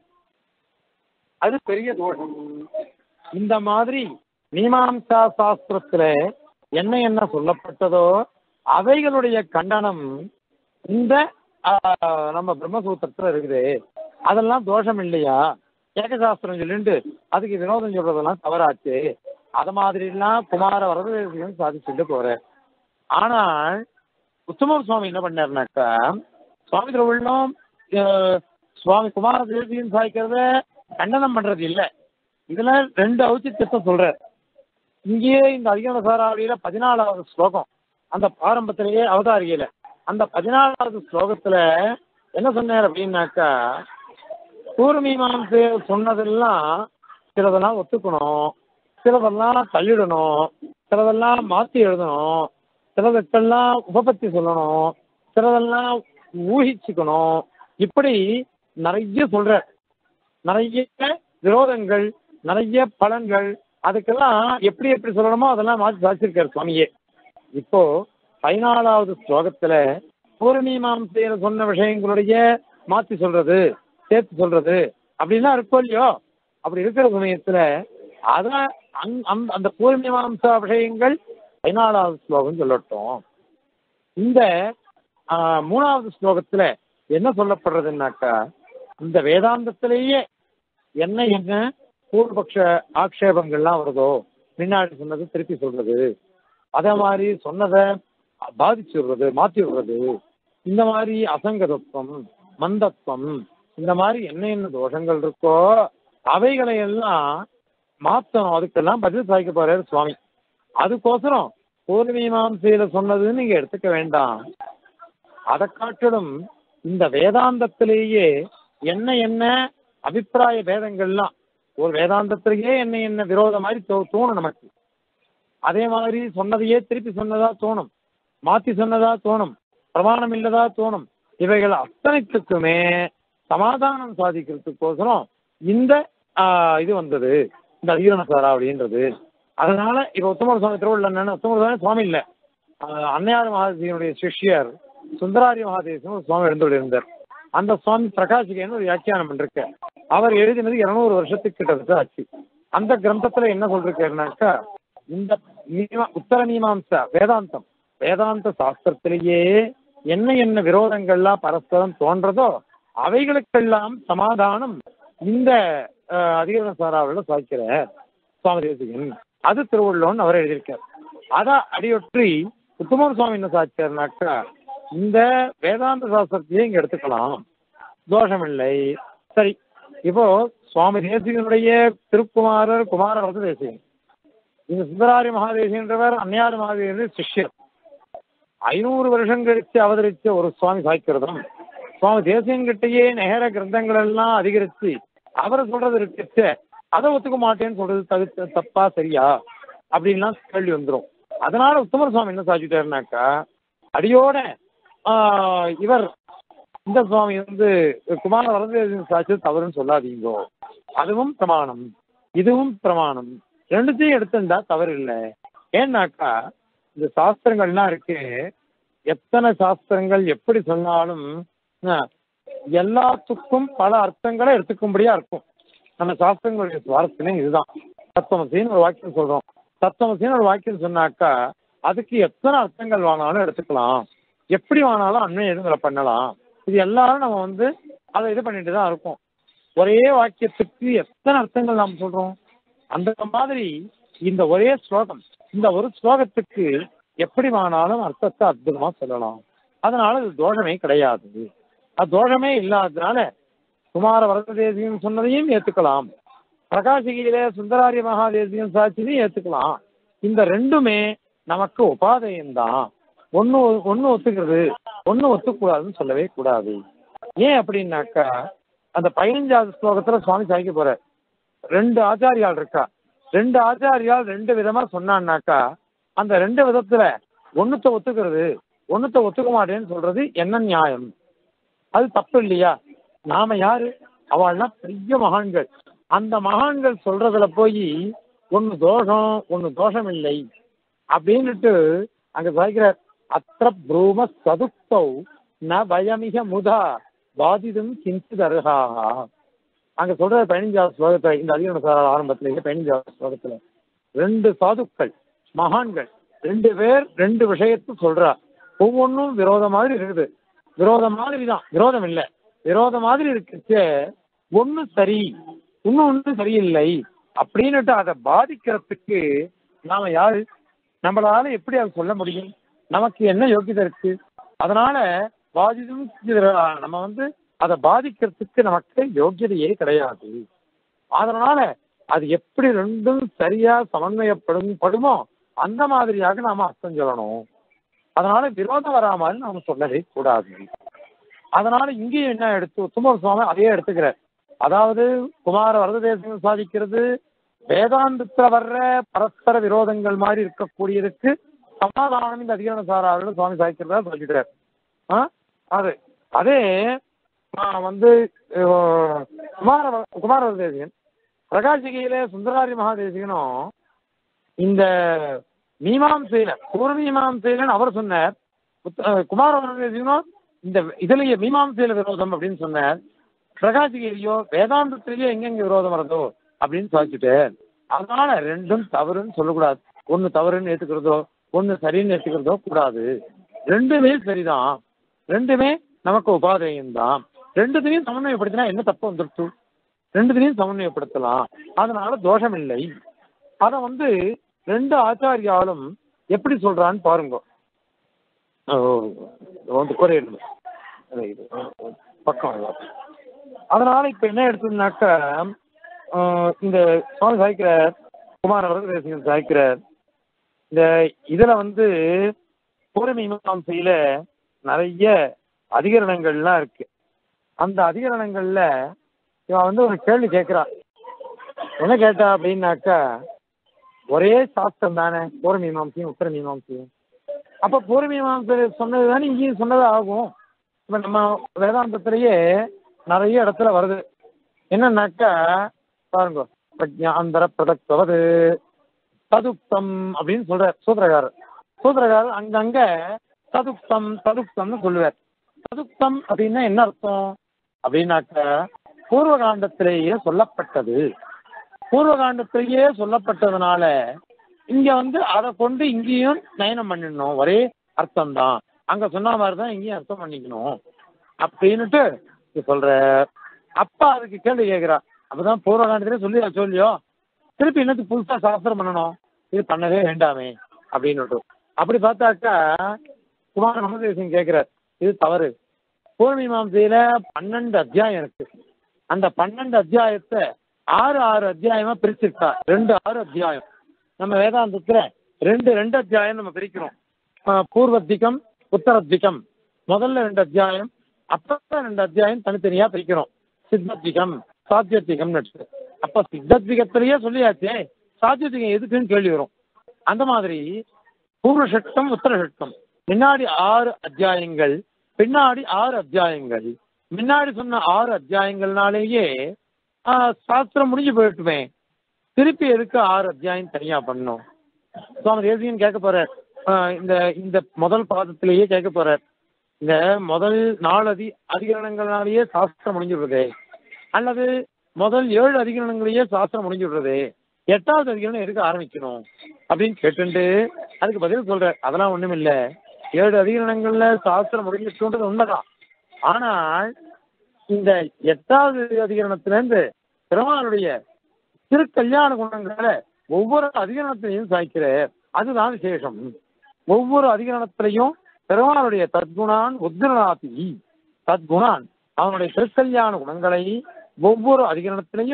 அது பெரிய தோஷம். இந்த மாதிரி மீமாம்சா சாஸ்திரத்துல என்ன என்ன சொல்லப்பட்டதோ அவைகளுடைய கண்டனம் இந்த நம்ம பிரம்மசூத்திரத்துல இருக்குது. அதெல்லாம் தோஷம் இல்லையா? ஏகசாஸ்திரம் சொல்லிட்டு அதுக்கு வினோதம் சொல்றதெல்லாம் தவறாச்சு. அது மாதிரி எல்லாம் குமார வரதேசியம் சாதிச்சுட்டு போறேன். ஆனால் உத்தம சுவாமி என்ன பண்ணாருனாக்கா, சுவாமி திருவள்ளுவம் சுவாமி குமார தேசியம் சாதிக்கிறத கண்டனம் பண்றது இல்லை. இதுல 2 ஔச்சித்யத்தை சொல்றார். இங்கேயே இந்த அதிகரண சாராவளியில 14வது ஸ்லோகம், அந்த ஆரம்பத்திலேயே அவதாரியில அந்த 14வது ஸ்லோகத்துல என்ன சொன்னார் அப்படின்னாக்கா, பூர்வமீமாம்சை சொன்னதெல்லாம் சிலதெல்லாம் ஒத்துக்கணும், சிலதெல்லாம் தள்ளிடணும், சிலதெல்லாம் மாற்றி எழுதணும், சிலதுக்கெல்லாம் உபபத்தி சொல்லணும், சிலதெல்லாம் ஊகிச்சுக்கணும். இப்படி நிறைய சொல்ற, நிறைய விரோதங்கள், நிறைய பலன்கள், அதுக்கெல்லாம் எப்படி எப்படி சொல்லணுமோ அதெல்லாம் மாற்றி சாதிச்சிருக்காரு சுவாமியே. இப்போ 14வது ஸ்லோகத்துல பூர்வமீமாம்சையில சொன்ன விஷயங்களுடைய மாற்றி சொல்றது, சேர்த்து சொல்றது அப்படின்னா இருக்கோ இல்லையோ, அப்படி இருக்கிற சமயத்துல அதான் அந்த பூர்வமீமாம்சா விஷயங்கள் 14வது ஸ்லோகம் சொல்லட்டும். இந்த 3வது ஸ்லோகத்துல என்ன சொல்லப்படுறதுன்னாக்கா, இந்த வேதாந்தத்திலேயே என்ன என்ன பூர்வபக்ஷ ஆக்ஷேபங்கள்லாம் வருதோ, முன்னாடி சொன்னது திருப்பி சொல்றது, அதே மாதிரி சொன்னதை பாதிச்சு விடுறது, மாற்றி விடுறது, இந்த மாதிரி அசங்கதத்துவம், மந்தத்துவம், இந்த மாதிரி என்ன என்ன தோஷங்கள் இருக்கோ அவைகளை எல்லாம் மாற்றணும். அதுக்கெல்லாம் பதில் சாய்க்க போறாரு சுவாமி. அதுக்கோசரம் பூர்வமீமாம்சையில சொன்னதுன்னு நீங்க எடுத்துக்க வேண்டாம். அதை காட்டிலும் இந்த வேதாந்தத்திலேயே என்ன என்ன அபிப்பிராய பேதங்கள்லாம், ஒரு வேதாந்தத்திலேயே என்ன என்ன விரோத மாதிரி தோணும் நமக்கு. அதே மாதிரி சொன்னதையே திருப்பி சொன்னதா தோணும், மாற்றி சொன்னதா தோணும், பிரமாணம் இல்லதா தோணும். இவைகள் அத்தனைத்துக்குமே சமாதானம் சாதிக்கிறதுக்கோசரம் இந்த இது வந்தது, இந்த அதிகரண சாராவளின்றது. அதனால இப்ப உத்தமர் சுவாமி திருவள்ளுவர், உத்தமர் சுவாமி இல்லை, அன்னையார் மகாதேவியனுடைய சிஷ்யர் சுந்தராரிய மகாதேவன் சுவாமி எழுந்துள்ளிருந்தார். அந்த சுவாமி பிரகாசிகன்னு ஒரு வியாக்கியானம் பண்ணிருக்க. அவர் எழுதினது 200 வருஷத்துக்கு கிட்ட ஆச்சு. அந்த கிரந்தத்துல என்ன சொல்றாருனாக்கா, இந்த உத்தர மீமாம்சா வேதாந்தம், வேதாந்த சாஸ்திரத்திலேயே என்ன என்ன விரோதங்கள்லாம் பரஸ்பரம் தோன்றதோ அவைகளுக்கெல்லாம் சமாதானம் இந்த அதிகரண சாராவில் சாய்க்கிற சுவாமி தேசிகன், அது திருவள்ளுவன் அவர் எழுதியிருக்கார். அதான் அடியொற்றி உத்தமர் சுவாமி என்ன சாய்ச்சார்னாக்கா, இந்த வேதாந்த சாஸ்திரத்தையே இங்க எடுத்துக்கலாம், தோஷம் இல்லை. சரி, இப்போ சுவாமி தேசிகனுடைய திருக்குமாரர் குமார வரத தேசிகன், இந்த சுந்தராரி மகாதேசின்றவர் அன்னையார் மகாதேவனுடைய சிஷ்யர். 500 வருஷம் கழிச்சு அவதரிச்ச ஒரு சுவாமி சாய்க்கிறதும், சுவாமி தேசியன்கிட்டயே நேர கிரந்தங்கள் எல்லாம் அதிகரிச்சு அவரை சொல்றது இருக்கு, அதை ஒத்துக்க மாட்டேன்னு சொல்றது தப்பா சரியா அப்படின்லாம் கேள்வி வந்துடும். அதனால உத்தமர் சுவாமி என்ன சாதிச்சுட்டாருனாக்கா, அடியோட இவர் இந்த சுவாமி குமார வரதேசன் சாட்சியது தவறுன்னு சொல்லாதீங்கோ, அதுவும் பிரமாணம் இதுவும் பிரமாணம், ரெண்டுத்தையும் எடுத்துட்டா தவறு இல்லை. ஏன்னாக்கா இந்த சாஸ்திரங்கள்லாம் இருக்கு, எத்தனை சாஸ்திரங்கள் எப்படி சொன்னாலும் எல்லாத்துக்கும் பல அர்த்தங்களை எடுத்துக்கும்படியா இருக்கும். நம்ம சாஸ்திரங்களுடைய சுவாரஸ்யமே இதுதான். தத்துவமசின்னு ஒரு வாக்கியம் சொல்றோம், தத்துவமசின்னு ஒரு வாக்கியம் சொன்னாக்கா அதுக்கு எத்தனை அர்த்தங்கள் வேணாலும் எடுத்துக்கலாம், எப்படி வேணாலும் அண்மையை எழுதுல பண்ணலாம். இது எல்லாரும் நம்ம அதை இது பண்ணிட்டு தான் இருக்கும். ஒரே வாக்கியத்துக்கு எத்தனை அர்த்தங்கள் நாம் சொல்றோம். அந்த மாதிரி இந்த ஒரே ஸ்லோகம், இந்த ஒரு ஸ்லோகத்துக்கு எப்படி வேணாலும் அர்த்தத்தை அற்புதமா சொல்லலாம். அதனால இது தோஷமே கிடையாது. அது தோஷமே இல்லாததுனால குமார வரதேசியம் சொன்னதையும் ஏற்றுக்கலாம், பிரகாசிகையில சுந்தராரிய மகாதேசியம் சாட்சியும் ஏத்துக்கலாம். இந்த ரெண்டுமே நமக்கு உபாதையம்தான். ஒன்னு ஒன்னு ஒத்துக்கிறது, ஒன்னு ஒத்துக்கூடாதுன்னு சொல்லவே கூடாது. ஏன் அப்படின்னாக்கா, அந்த 15வது ஸ்லோகத்துல சுவாமி சாய்க்க போற 2 ஆச்சாரியால் இருக்கா. 2 ஆச்சாரியால் 2 விதமா சொன்னான்னாக்கா, அந்த 2 விதத்துல ஒண்ணுத்த ஒத்துக்கிறது, ஒண்ணுத்த ஒத்துக்க மாட்டேன்னு சொல்றது என்ன நியாயம்? அது தப்பு இல்லையா? நாம யாரு? அவள்லாம் பெரிய மகான்கள். அந்த மகான்கள் சொல்றதுல போய் ஒன்னு தோஷம் ஒன்னு தோஷம் இல்லை அப்படின்னுட்டு அங்க சாய்க்கிற அத்திர ப்ரூம சதுக்தௌ ந பயமிக முதா பாதிதும் கிஞ்சித் அருகாக. அங்க சொல்ற 15வது ஸ்லோகத்துல, இந்த அதிகரண ஆரம்பத்திலேயே 15வது ஸ்லோகத்துல 2 சாதுக்கள் மகான்கள் 2 பேர் 2 விஷயத்தை சொல்றா. ஒவ்வொன்றும் விரோதம் மாதிரி இருக்குது. விரோதம் மாதிரி தான், விரோதம் இல்லை, விரோதம் மாதிரி இருக்கு. ஒண்ணு சரி ஒண்ணு சரியில்லை அப்படின்னுட்டு அதை பாதிக்கிறதுக்கு நாம யாரு? நம்மளால எப்படி அதை சொல்ல முடியும்? நமக்கு என்ன யோகியதை இருக்கு? அதனால பாதிதும் நம்ம அதை பாதிக்கிறதுக்கு நமக்கு யோகியதையே கிடையாது. அதனால அது எப்படி ரெண்டும் சரியா படுமோ அந்த மாதிரியாக நாம அர்த்தம் சொல்லணும். அதனால விரோதம் வராமல் நாம சொல்லவே கூடாது. அதனால இங்கேயும் என்ன எடுத்து உத்தமர் சுவாமி அதையே எடுத்துக்கிறார். அதாவது குமார வரததேசம் சாதிக்கிறது வேதாந்தத்துல வர்ற பரஸ்பர விரோதங்கள் மாதிரி இருக்கக்கூடியதுக்கு சமாதானம் இந்த அதிகரண சாரார்கள் சுவாமி சாதிக்கிறதா சொல்லிக்கிறார். அது அதே குமார வரதேசிகன் பிரகாசிகையில சுந்தராரி மகாதேசிகனும் இந்த மீமாம்சையில பூர்வ மீமாம்சையிலன்னு அவர் சொன்னார். குமார வரதேசிகனும் இந்த இதுலயே மீமாம்சையில விரோதம் அப்படின்னு சொன்னார். பிரகாசிகையிலையோ வேதாந்தத்திலேயோ எங்கெங்க விரோதம் வருதோ அப்படின்னு சொல்லிச்சுட்டு, அதனால ரெண்டும் தவறுன்னு சொல்லக்கூடாது. ஒன்னு தவறுன்னு ஏத்துக்கிறதோ ஒன்னு சரின்னு ஏத்துக்கிறதோ கூடாது. ரெண்டுமே சரிதான், ரெண்டுமே நமக்கு உபாதையும் தான். ரெண்டுத்தையும் சமன்வயப்படுத்தினா என்ன தப்பு வந்துருச்சு? ரெண்டுத்தையும் சமன்வயப்படுத்தலாம், அதனால தோஷம் இல்லை. அத 2 ஆச்சாரியாலும் எப்படி சொல்றான்னு பாருங்க. பக்கம். அதனால இப்ப என்ன எடுத்ததுனாக்க, இந்த சுவாமி சாய்க்கிறார், குமார வரதேசிகன் சாய்க்கிறார், இந்த இதுல பூர்வ மீமாம்சையில நிறைய அதிகரணங்கள்லாம் இருக்கு. அந்த அதிகரணங்கள்ல இவன் ஒரு கேள்வி கேட்கிறான். என்ன கேட்டா அப்படின்னாக்கா, ஒரே சாஸ்திரம் தானே பூர்வ மீமாம்சையும் உத்தர மீமாம்சையும். அப்ப பூர்வ மீமாம்சை சொன்னது தானே இங்கேயும் சொன்னது ஆகும். இப்ப நம்ம வேதாந்தத்திலேயே நிறைய இடத்துல வருது. என்னன்னாக்கா பாருங்க, பிரஜாந்தர பிரதக்வது ததுக்தம் அப்படின்னு சொல்றார் சூத்திரகாரர். சூத்திரகாரர் அங்கங்க ததுக்தம்னு சொல்லுவார். ததுக்தம் அப்படின்னா என்ன அர்த்தம் அப்படின்னாக்கா, பூர்வகாண்டத்திலேயே சொல்லப்பட்டது. பூர்வகாண்டத்திலேயே சொல்லப்பட்டதுனால இங்க அதை கொண்டு இங்கேயும் நயனம் பண்ணிடணும், ஒரே அர்த்தம் தான், அங்க சொன்ன மாதிரிதான் இங்கேயும் அர்த்தம் பண்ணிக்கணும் அப்படின்னுட்டு சொல்ற. அப்பா அதுக்கு கேள்வி கேட்கிறா, அப்பதான் பூர்வகாண்டத்திலே சொல்லியோ திருப்பி என்னத்துக்கு புதுசா சாஸ்திரம் பண்ணணும், இது பண்ணவே வேண்டாமே அப்படின்னு. அப்படி பார்த்தாக்கா குமார வரதேசிகன் கேட்கிறார், இது தவறு. பூர்வ மீமாம்சையில 12 அத்தியாயம் இருக்கு. அந்த 12 அத்தியாயத்தை 6 அத்தியாயமா பிரிச்சிருக்கா. 6 அத்தியாயம். நம்ம வேதாந்தத்துல 2 அத்தியாயம் நம்ம பிரிக்கிறோம். பூர்வத்திகம் உத்தரத்திகம், முதல்ல 2 அத்தியாயம், அப்புறம் 2 அத்தியாயம் தனித்தனியா பிரிக்கிறோம். சித்தத்விகம் சாத்தியத்திகம். அப்ப சித்தத்விகத்திலேயே சொல்லியாச்சே, சாத்தியத்திகம் எதுக்குன்னு கேள்வி வரும். அந்த மாதிரி பூர்வ ஷட்கம் உத்தர ஷட்கம், முன்னாடி 6 அத்தியாயங்கள், பின்னாடி 6 அத்தியாயங்கள். முன்னாடி சொன்ன 6 அத்தியாயங்கள்னாலேயே சாஸ்திரம் முடிஞ்சு போயிட்டுமே, திருப்பி எதுக்கு 6 அத்தியாயம் தனியா பண்ணணும்? சுவாமி தேசிகன் கேட்க போறார். இந்த முதல் பாதத்திலேயே கேட்க போறார், இந்த முதல் 4 அதிகரணங்களாலேயே சாஸ்திரம் முடிஞ்சுடுறது, அல்லது முதல் 7 அதிகரணங்களையே சாஸ்திரம் முடிஞ்சுடுறது, 8வது அதிகரணம் எதுக்கு ஆரம்பிக்கணும் அப்படின்னு கேட்டுட்டு அதுக்கு பதில் சொல்ற. அதெல்லாம் ஒண்ணும் இல்லை, 7 அதிகரணங்கள்ல சாஸ்திரம் முடிஞ்சிட்டுன்றது உண்மைதான். ஆனால் இந்த 8வது அதிகரணத்திலிருந்து பெருமாளுடைய திருக்கல்யாண குணங்களை ஒவ்வொரு அதிகரணத்திலையும் சாய்க்கிறார். அதுதான் விசேஷம். ஒவ்வொரு அதிகரணத்திலையும் பெருமாளுடைய தத்குணான் உத்கிரணாதி, தத்குணான் அவனுடைய திருக்கல்யாண குணங்களை ஒவ்வொரு அதிகரணத்திலையும்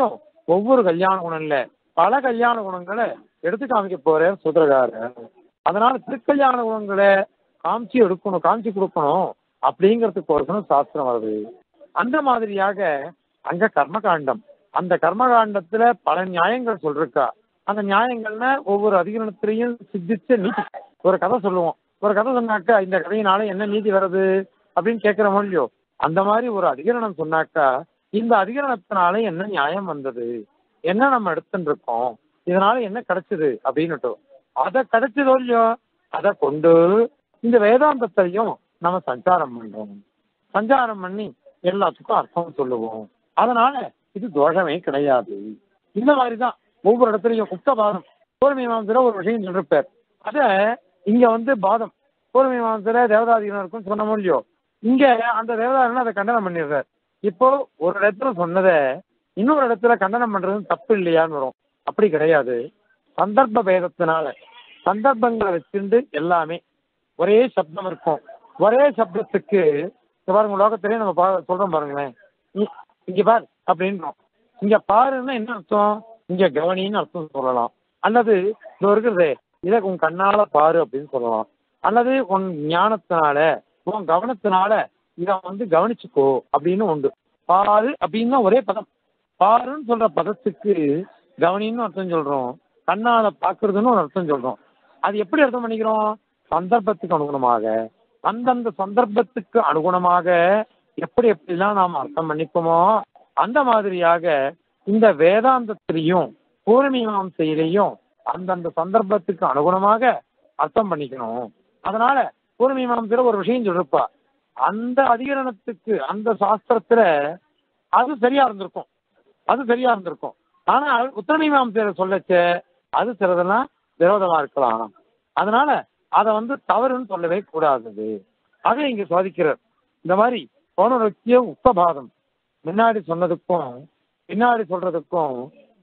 ஒவ்வொரு கல்யாண குணம் இல்ல, பல கல்யாண குணங்களை எடுத்து காமிக்க போறார் சூத்திரக்காரர். அதனால திருக்கல்யாண குணங்களை காமிச்சு எடுக்கணும், காமிச்சு கொடுக்கணும் அப்படிங்கிறதுக்கு ஒரு சாஸ்திரம் வருது. அந்த மாதிரியாக அங்க கர்மகாண்டம், அந்த கர்மகாண்டத்துல பல நியாயங்கள் சொல்றா. அந்த நியாயங்கள்னா ஒவ்வொரு அதிகரணத்திலையும் சித்திச்ச நீதி. ஒரு கதை சொல்லுவோம், ஒரு கதை சொன்னாக்கா இந்த கதையினால என்ன நீதி வருது அப்படின்னு கேட்கிறோமோ இல்லையோ, அந்த மாதிரி ஒரு அதிகரணம் சொன்னாக்கா இந்த அதிகரணத்தினால என்ன நியாயம் வந்தது, என்ன நம்ம எடுத்துட்டு இருக்கோம், இதனால என்ன கிடைச்சது அப்படின்னுட்டு அதை கிடைச்சதோ இல்லையோ அதை கொண்டு இந்த வேதாந்தத்தையும் நம்ம சஞ்சாரம் பண்றோம். சஞ்சாரம் பண்ணி எல்லாத்துக்கும் அர்த்தம் சொல்லுவோம். அதனால இது தோஷமே கிடையாது. இந்த மாதிரிதான் ஒவ்வொரு இடத்துலையும் உக்தபாதம் பூர்வமீமாம்சையில ஒரு விஷயம் சொல்லிருப்பார். அத இங்க பாதம் பூர்வமீமாம்சையில தேவதாதிகனம் இருக்குன்னு சொன்ன இல்லையோ, இங்க அந்த தேவதாதிகன் அதை கண்டனம் பண்ணிடுறார். இப்போ ஒரு இடத்துல சொன்னதை இன்னொரு இடத்துல கண்டனம் பண்றது தப்பு இல்லையான்னு வரும். அப்படி கிடையாது. சந்தர்ப்ப பேதத்தினால சந்தர்ப்பங்களை வச்சிருந்து எல்லாமே ஒரே சப்தம் இருக்கும். ஒரே சப்தத்துக்கு பாருங்க, லோகத்திலேயே நம்ம சொல்றோம் பாருங்களேன், இங்க பார் அப்படின்றோம். இங்க பாருன்னா என்ன அர்த்தம், இங்க கவனின்னு அர்த்தம் சொல்லலாம். அல்லது இது இருக்கிறதே இதை உன் கண்ணால பாரு அப்படின்னு சொல்லலாம். அல்லது உன் ஞானத்தினால உன் கவனத்தினால இதை கவனிச்சுக்கோ அப்படின்னு உண்டு. பாரு அப்படின்னா ஒரே பதம். பாருன்னு சொல்ற பதத்துக்கு கவனின்னு அர்த்தம் சொல்றோம், கண்ணால பாக்குறதுன்னு ஒரு அர்த்தம் சொல்றோம். அது எப்படி அர்த்தம் பண்ணிக்கிறோம், சந்தர்ப்பத்துக்கு அனுகுணமாக, அந்தந்த சந்தர்ப்பத்துக்கு அனுகுணமாக எப்படி எப்படிலாம் நாம் அர்த்தம் பண்ணிப்போமோ அந்த மாதிரியாக இந்த வேதாந்தத்திலையும் பூர்வமீமாம்சையிலையும் அந்தந்த சந்தர்ப்பத்துக்கு அனுகுணமாக அர்த்தம் பண்ணிக்கணும். அதனால பூர்வமீமாம்சையில ஒரு விஷயம் சொல்லிருப்பா, அந்த அதிகரணத்துக்கு அந்த சாஸ்திரத்துல அது சரியா இருந்திருக்கும், அது சரியா இருந்திருக்கும். ஆனால் உத்தரமீமாம்சையில சொல்லச்ச அது சிலதெல்லாம் விரோதமா இருக்கலாம். அதனால அதை தவறுன்னு சொல்லவே கூடாது. அதை இங்க சாதிக்கிறார். இந்த மாதிரி பௌனருக்கிய உக்தபாதம் முன்னாடி சொன்னதுக்கும் பின்னாடி சொல்றதுக்கும்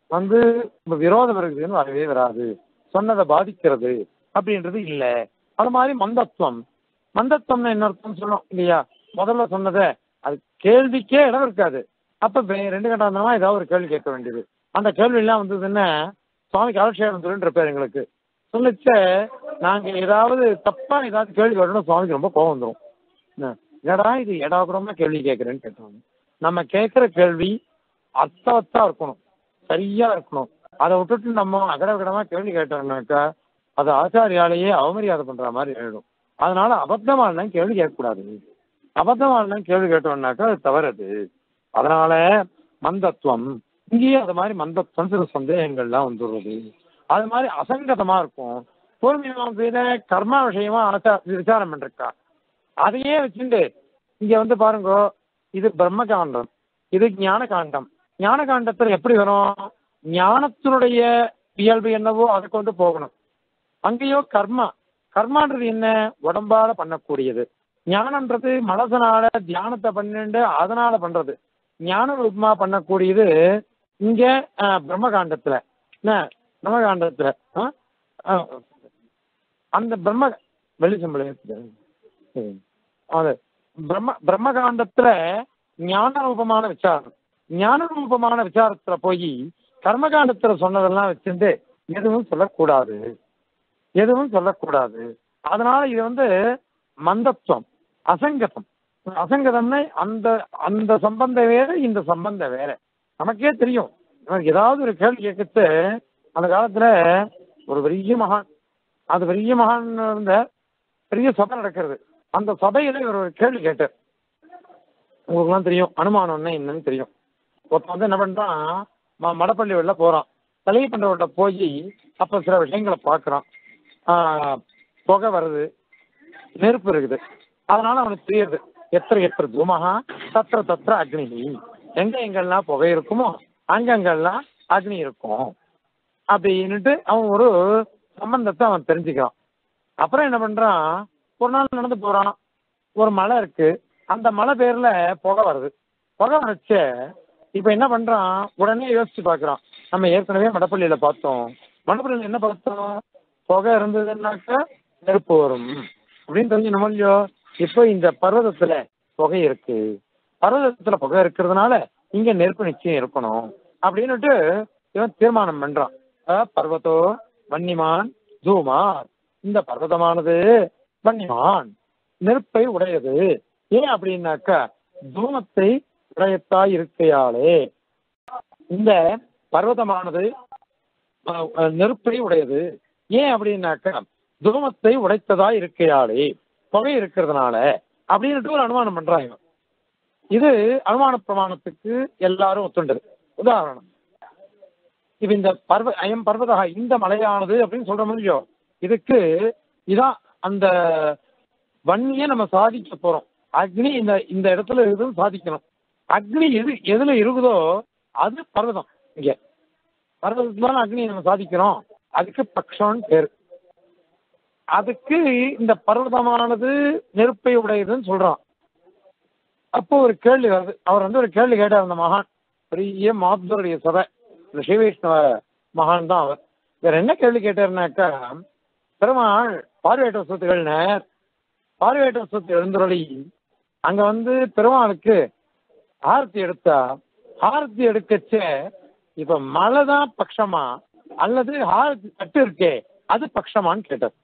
விரோதம் இருக்குதுன்னு வரவே வராது. சொன்னதை பாதிக்கிறது அப்படின்றது இல்லை. அது மாதிரி மந்தத்துவம், மந்தத்துவம்னு என்ன அர்த்தம் சொல்லணும் இல்லையா, முதல்ல சொன்னதை அது கேள்விக்கே இடம் இருக்காது. அப்ப ரெண்டு கட்டாந்தமா ஏதாவது ஒரு கேள்வி கேட்க வேண்டியது. அந்த கேள்வி எல்லாம் வந்ததுன்னா சுவாமி காலக்ஷேபம் சொல்லிட்டு இருப்பார் எங்களுக்கு. சொல்லிச்ச நாங்க ஏதாவது தப்பா ஏதாவது கேள்வி கேட்டோம்னா சுவாமிக்கு ரொம்ப கோபம் வந்துடும். என்னடா இது எடாகுடமா கேள்வி கேட்கறேன்னு கேட்டோம். நம்ம கேட்கிற கேள்வி அர்த்தவத்தா இருக்கணும், சரியா இருக்கணும். அதை விட்டுட்டு நம்ம அகடவிடமா கேள்வி கேட்டோம்னாக்கா அது ஆச்சாரியாலேயே அவமரியாதை பண்ற மாதிரி ஆயிடும். அதனால அபத்தமானலாம் கேள்வி கேட்கக்கூடாது. அபத்தமானலாம் கேள்வி கேட்டோம்னாக்கா அது தவறது. அதனால மந்தத்துவம் இங்கேயே அது மாதிரி மந்தத்துவம் சில சந்தேகங்கள்லாம் வந்துடுறது. அது மாதிரி அசங்கதமா இருக்கும். பூர்வமீமாம்சையில கர்மா விஷயமா விசாரம் பண்ணிருக்கா, அதையே வச்சுட்டு இங்க பாருங்க, இது பிரம்ம காண்டம், இது ஞான காண்டம். ஞான காண்டத்துல எப்படி வரும், ஞானத்தினுடைய இயல்பு என்னவோ அதை கொண்டு போகணும். அங்கேயோ கர்மா, கர்மான்றது என்ன, உடம்பால பண்ணக்கூடியது. ஞானன்றது மனசனால தியானத்தை பண்ணிட்டு அதனால பண்றது. ஞான ரூபமா பண்ணக்கூடியது இங்க பிரம்மகாண்டத்துல. பிரம்மகாண்டத்துல அந்த வெளிச்சம்பளம் பிரம்மகாண்டத்துல ஞான ரூபமான விசாரம், ஞான ரூபமான விசாரத்துல போய் கர்மகாண்டத்துல சொன்னதெல்லாம் வச்சிருந்து எதுவும் சொல்லக்கூடாது, எதுவும் சொல்லக்கூடாது. அதனால இது மந்தத்துவம், அசங்கதம். அசங்கதம்னா அந்த அந்த சம்பந்தம் வேற, இந்த சம்பந்தம் வேற. நமக்கே தெரியும். ஏதாவது ஒரு கேள்வி கேட்கறது அந்த காலத்துல ஒரு பெரிய மகான், அது பெரிய மகான் இருந்த பெரிய சபை நடக்கிறது. அந்த சபையில இவர் ஒரு கேள்வி கேட்டார். உங்களுக்குலாம் தெரியும் அனுமானம்னா என்னன்னு தெரியும். ஒருத்தன் என்ன பண்றான், மடப்பள்ளி வெளில போறான், தலையை பண்றவர்கிட்ட போய் அப்ப சில விஷயங்களை பார்க்கறான். புகை வருது, நெருப்பு இருக்குது. அதனால அவனுக்கு தெரியுது எத்திர எத்திர தூமகா தத்திர தத்திர அக்னி, எங்க எங்கெல்லாம் புகை இருக்குமோ அங்கங்கெல்லாம் அக்னி இருக்கும் அப்படின்னுட்டு அவன் ஒரு சம்பந்தத்தை அவன் தெரிஞ்சுக்கிறான். அப்புறம் என்ன பண்றான், ஒரு நாள் நடந்து போறான், ஒரு மலை இருக்கு, அந்த மலை பேர்ல புகை வருது. புகை வச்ச இப்ப என்ன பண்றான், உடனே யோசிச்சு பாக்குறான். நம்ம ஏற்கனவே மடப்பள்ளியில பார்த்தோம், மடப்பள்ளியில என்ன பார்த்தோம், புகை இருந்ததுன்னாக்கா நெருப்பு வரும் அப்படின்னு தெரிஞ்சு நம்ம இல்லையோ. இப்போ இந்த பர்வதத்துல புகை இருக்கு, பர்வதத்துல புகை இருக்கிறதுனால இங்க நெருப்பு நிச்சயம் இருக்கணும் அப்படின்னுட்டு இவன் தீர்மானம் பண்றான். பர்வதோ வன்னிமான் தூமார், இந்த பர்வதமானது வன்னிமான் நெருப்பை உடையது. ஏன் அப்படின்னாக்கா தூமத்தை உடையத்தாய் இருக்கையாலே இந்த பர்வதமானது நெருப்பை உடையது. ஏன் அப்படின்னாக்கா தூமத்தை உடைத்ததாய் இருக்கையாலே, புகை இருக்கிறதுனால அப்படின்ட்டு ஒரு அனுமானம் பண்றாங்க. இது அனுமான பிரமாணத்துக்கு எல்லாரும் ஒத்துண்டது. உதாரணம், இப்ப இந்த அயம் பர்வதா, இந்த மலையானது அப்படின்னு சொல்ற முடியோ, இதுக்கு இதான் அந்த வன்னியை நம்ம சாதிக்க போறோம். அக்னி இந்த இந்த இடத்துல இருக்குதுன்னு சாதிக்கணும். அக்னி எதுல இருக்குதோ அது பர்வதம். இங்க பர்வதத்துல அக்னி நம்ம சாதிக்கிறோம், அதுக்கு பக்ஷம்னு பேரு. அதுக்கு இந்த பர்வதமானது நெருப்பை உடையதுன்னு சொல்றான். அப்போ ஒரு கேள்வி வருது. அவர் ஒரு கேள்வி கேட்டார். அந்த மகான் பெரிய மாத்வருடைய சபை, இந்த ஸ்ரீவைஷ்ணவ மகான் தான் அவர். வேற என்ன கேள்வி கேட்டாருனாக்கா, பெருமாள் பார்வையற்ற சொத்துகள்னர் பார்வையற்ற சொத்து எழுந்துருளி அங்க பெருமாளுக்கு ஆரத்தி எடுத்தா, ஆரத்தி எடுக்கச்ச இப்ப மழை தான் பட்சமா அல்லது ஆரத்தி தட்டு இருக்கே அது பட்சமான்னு கேட்டார்.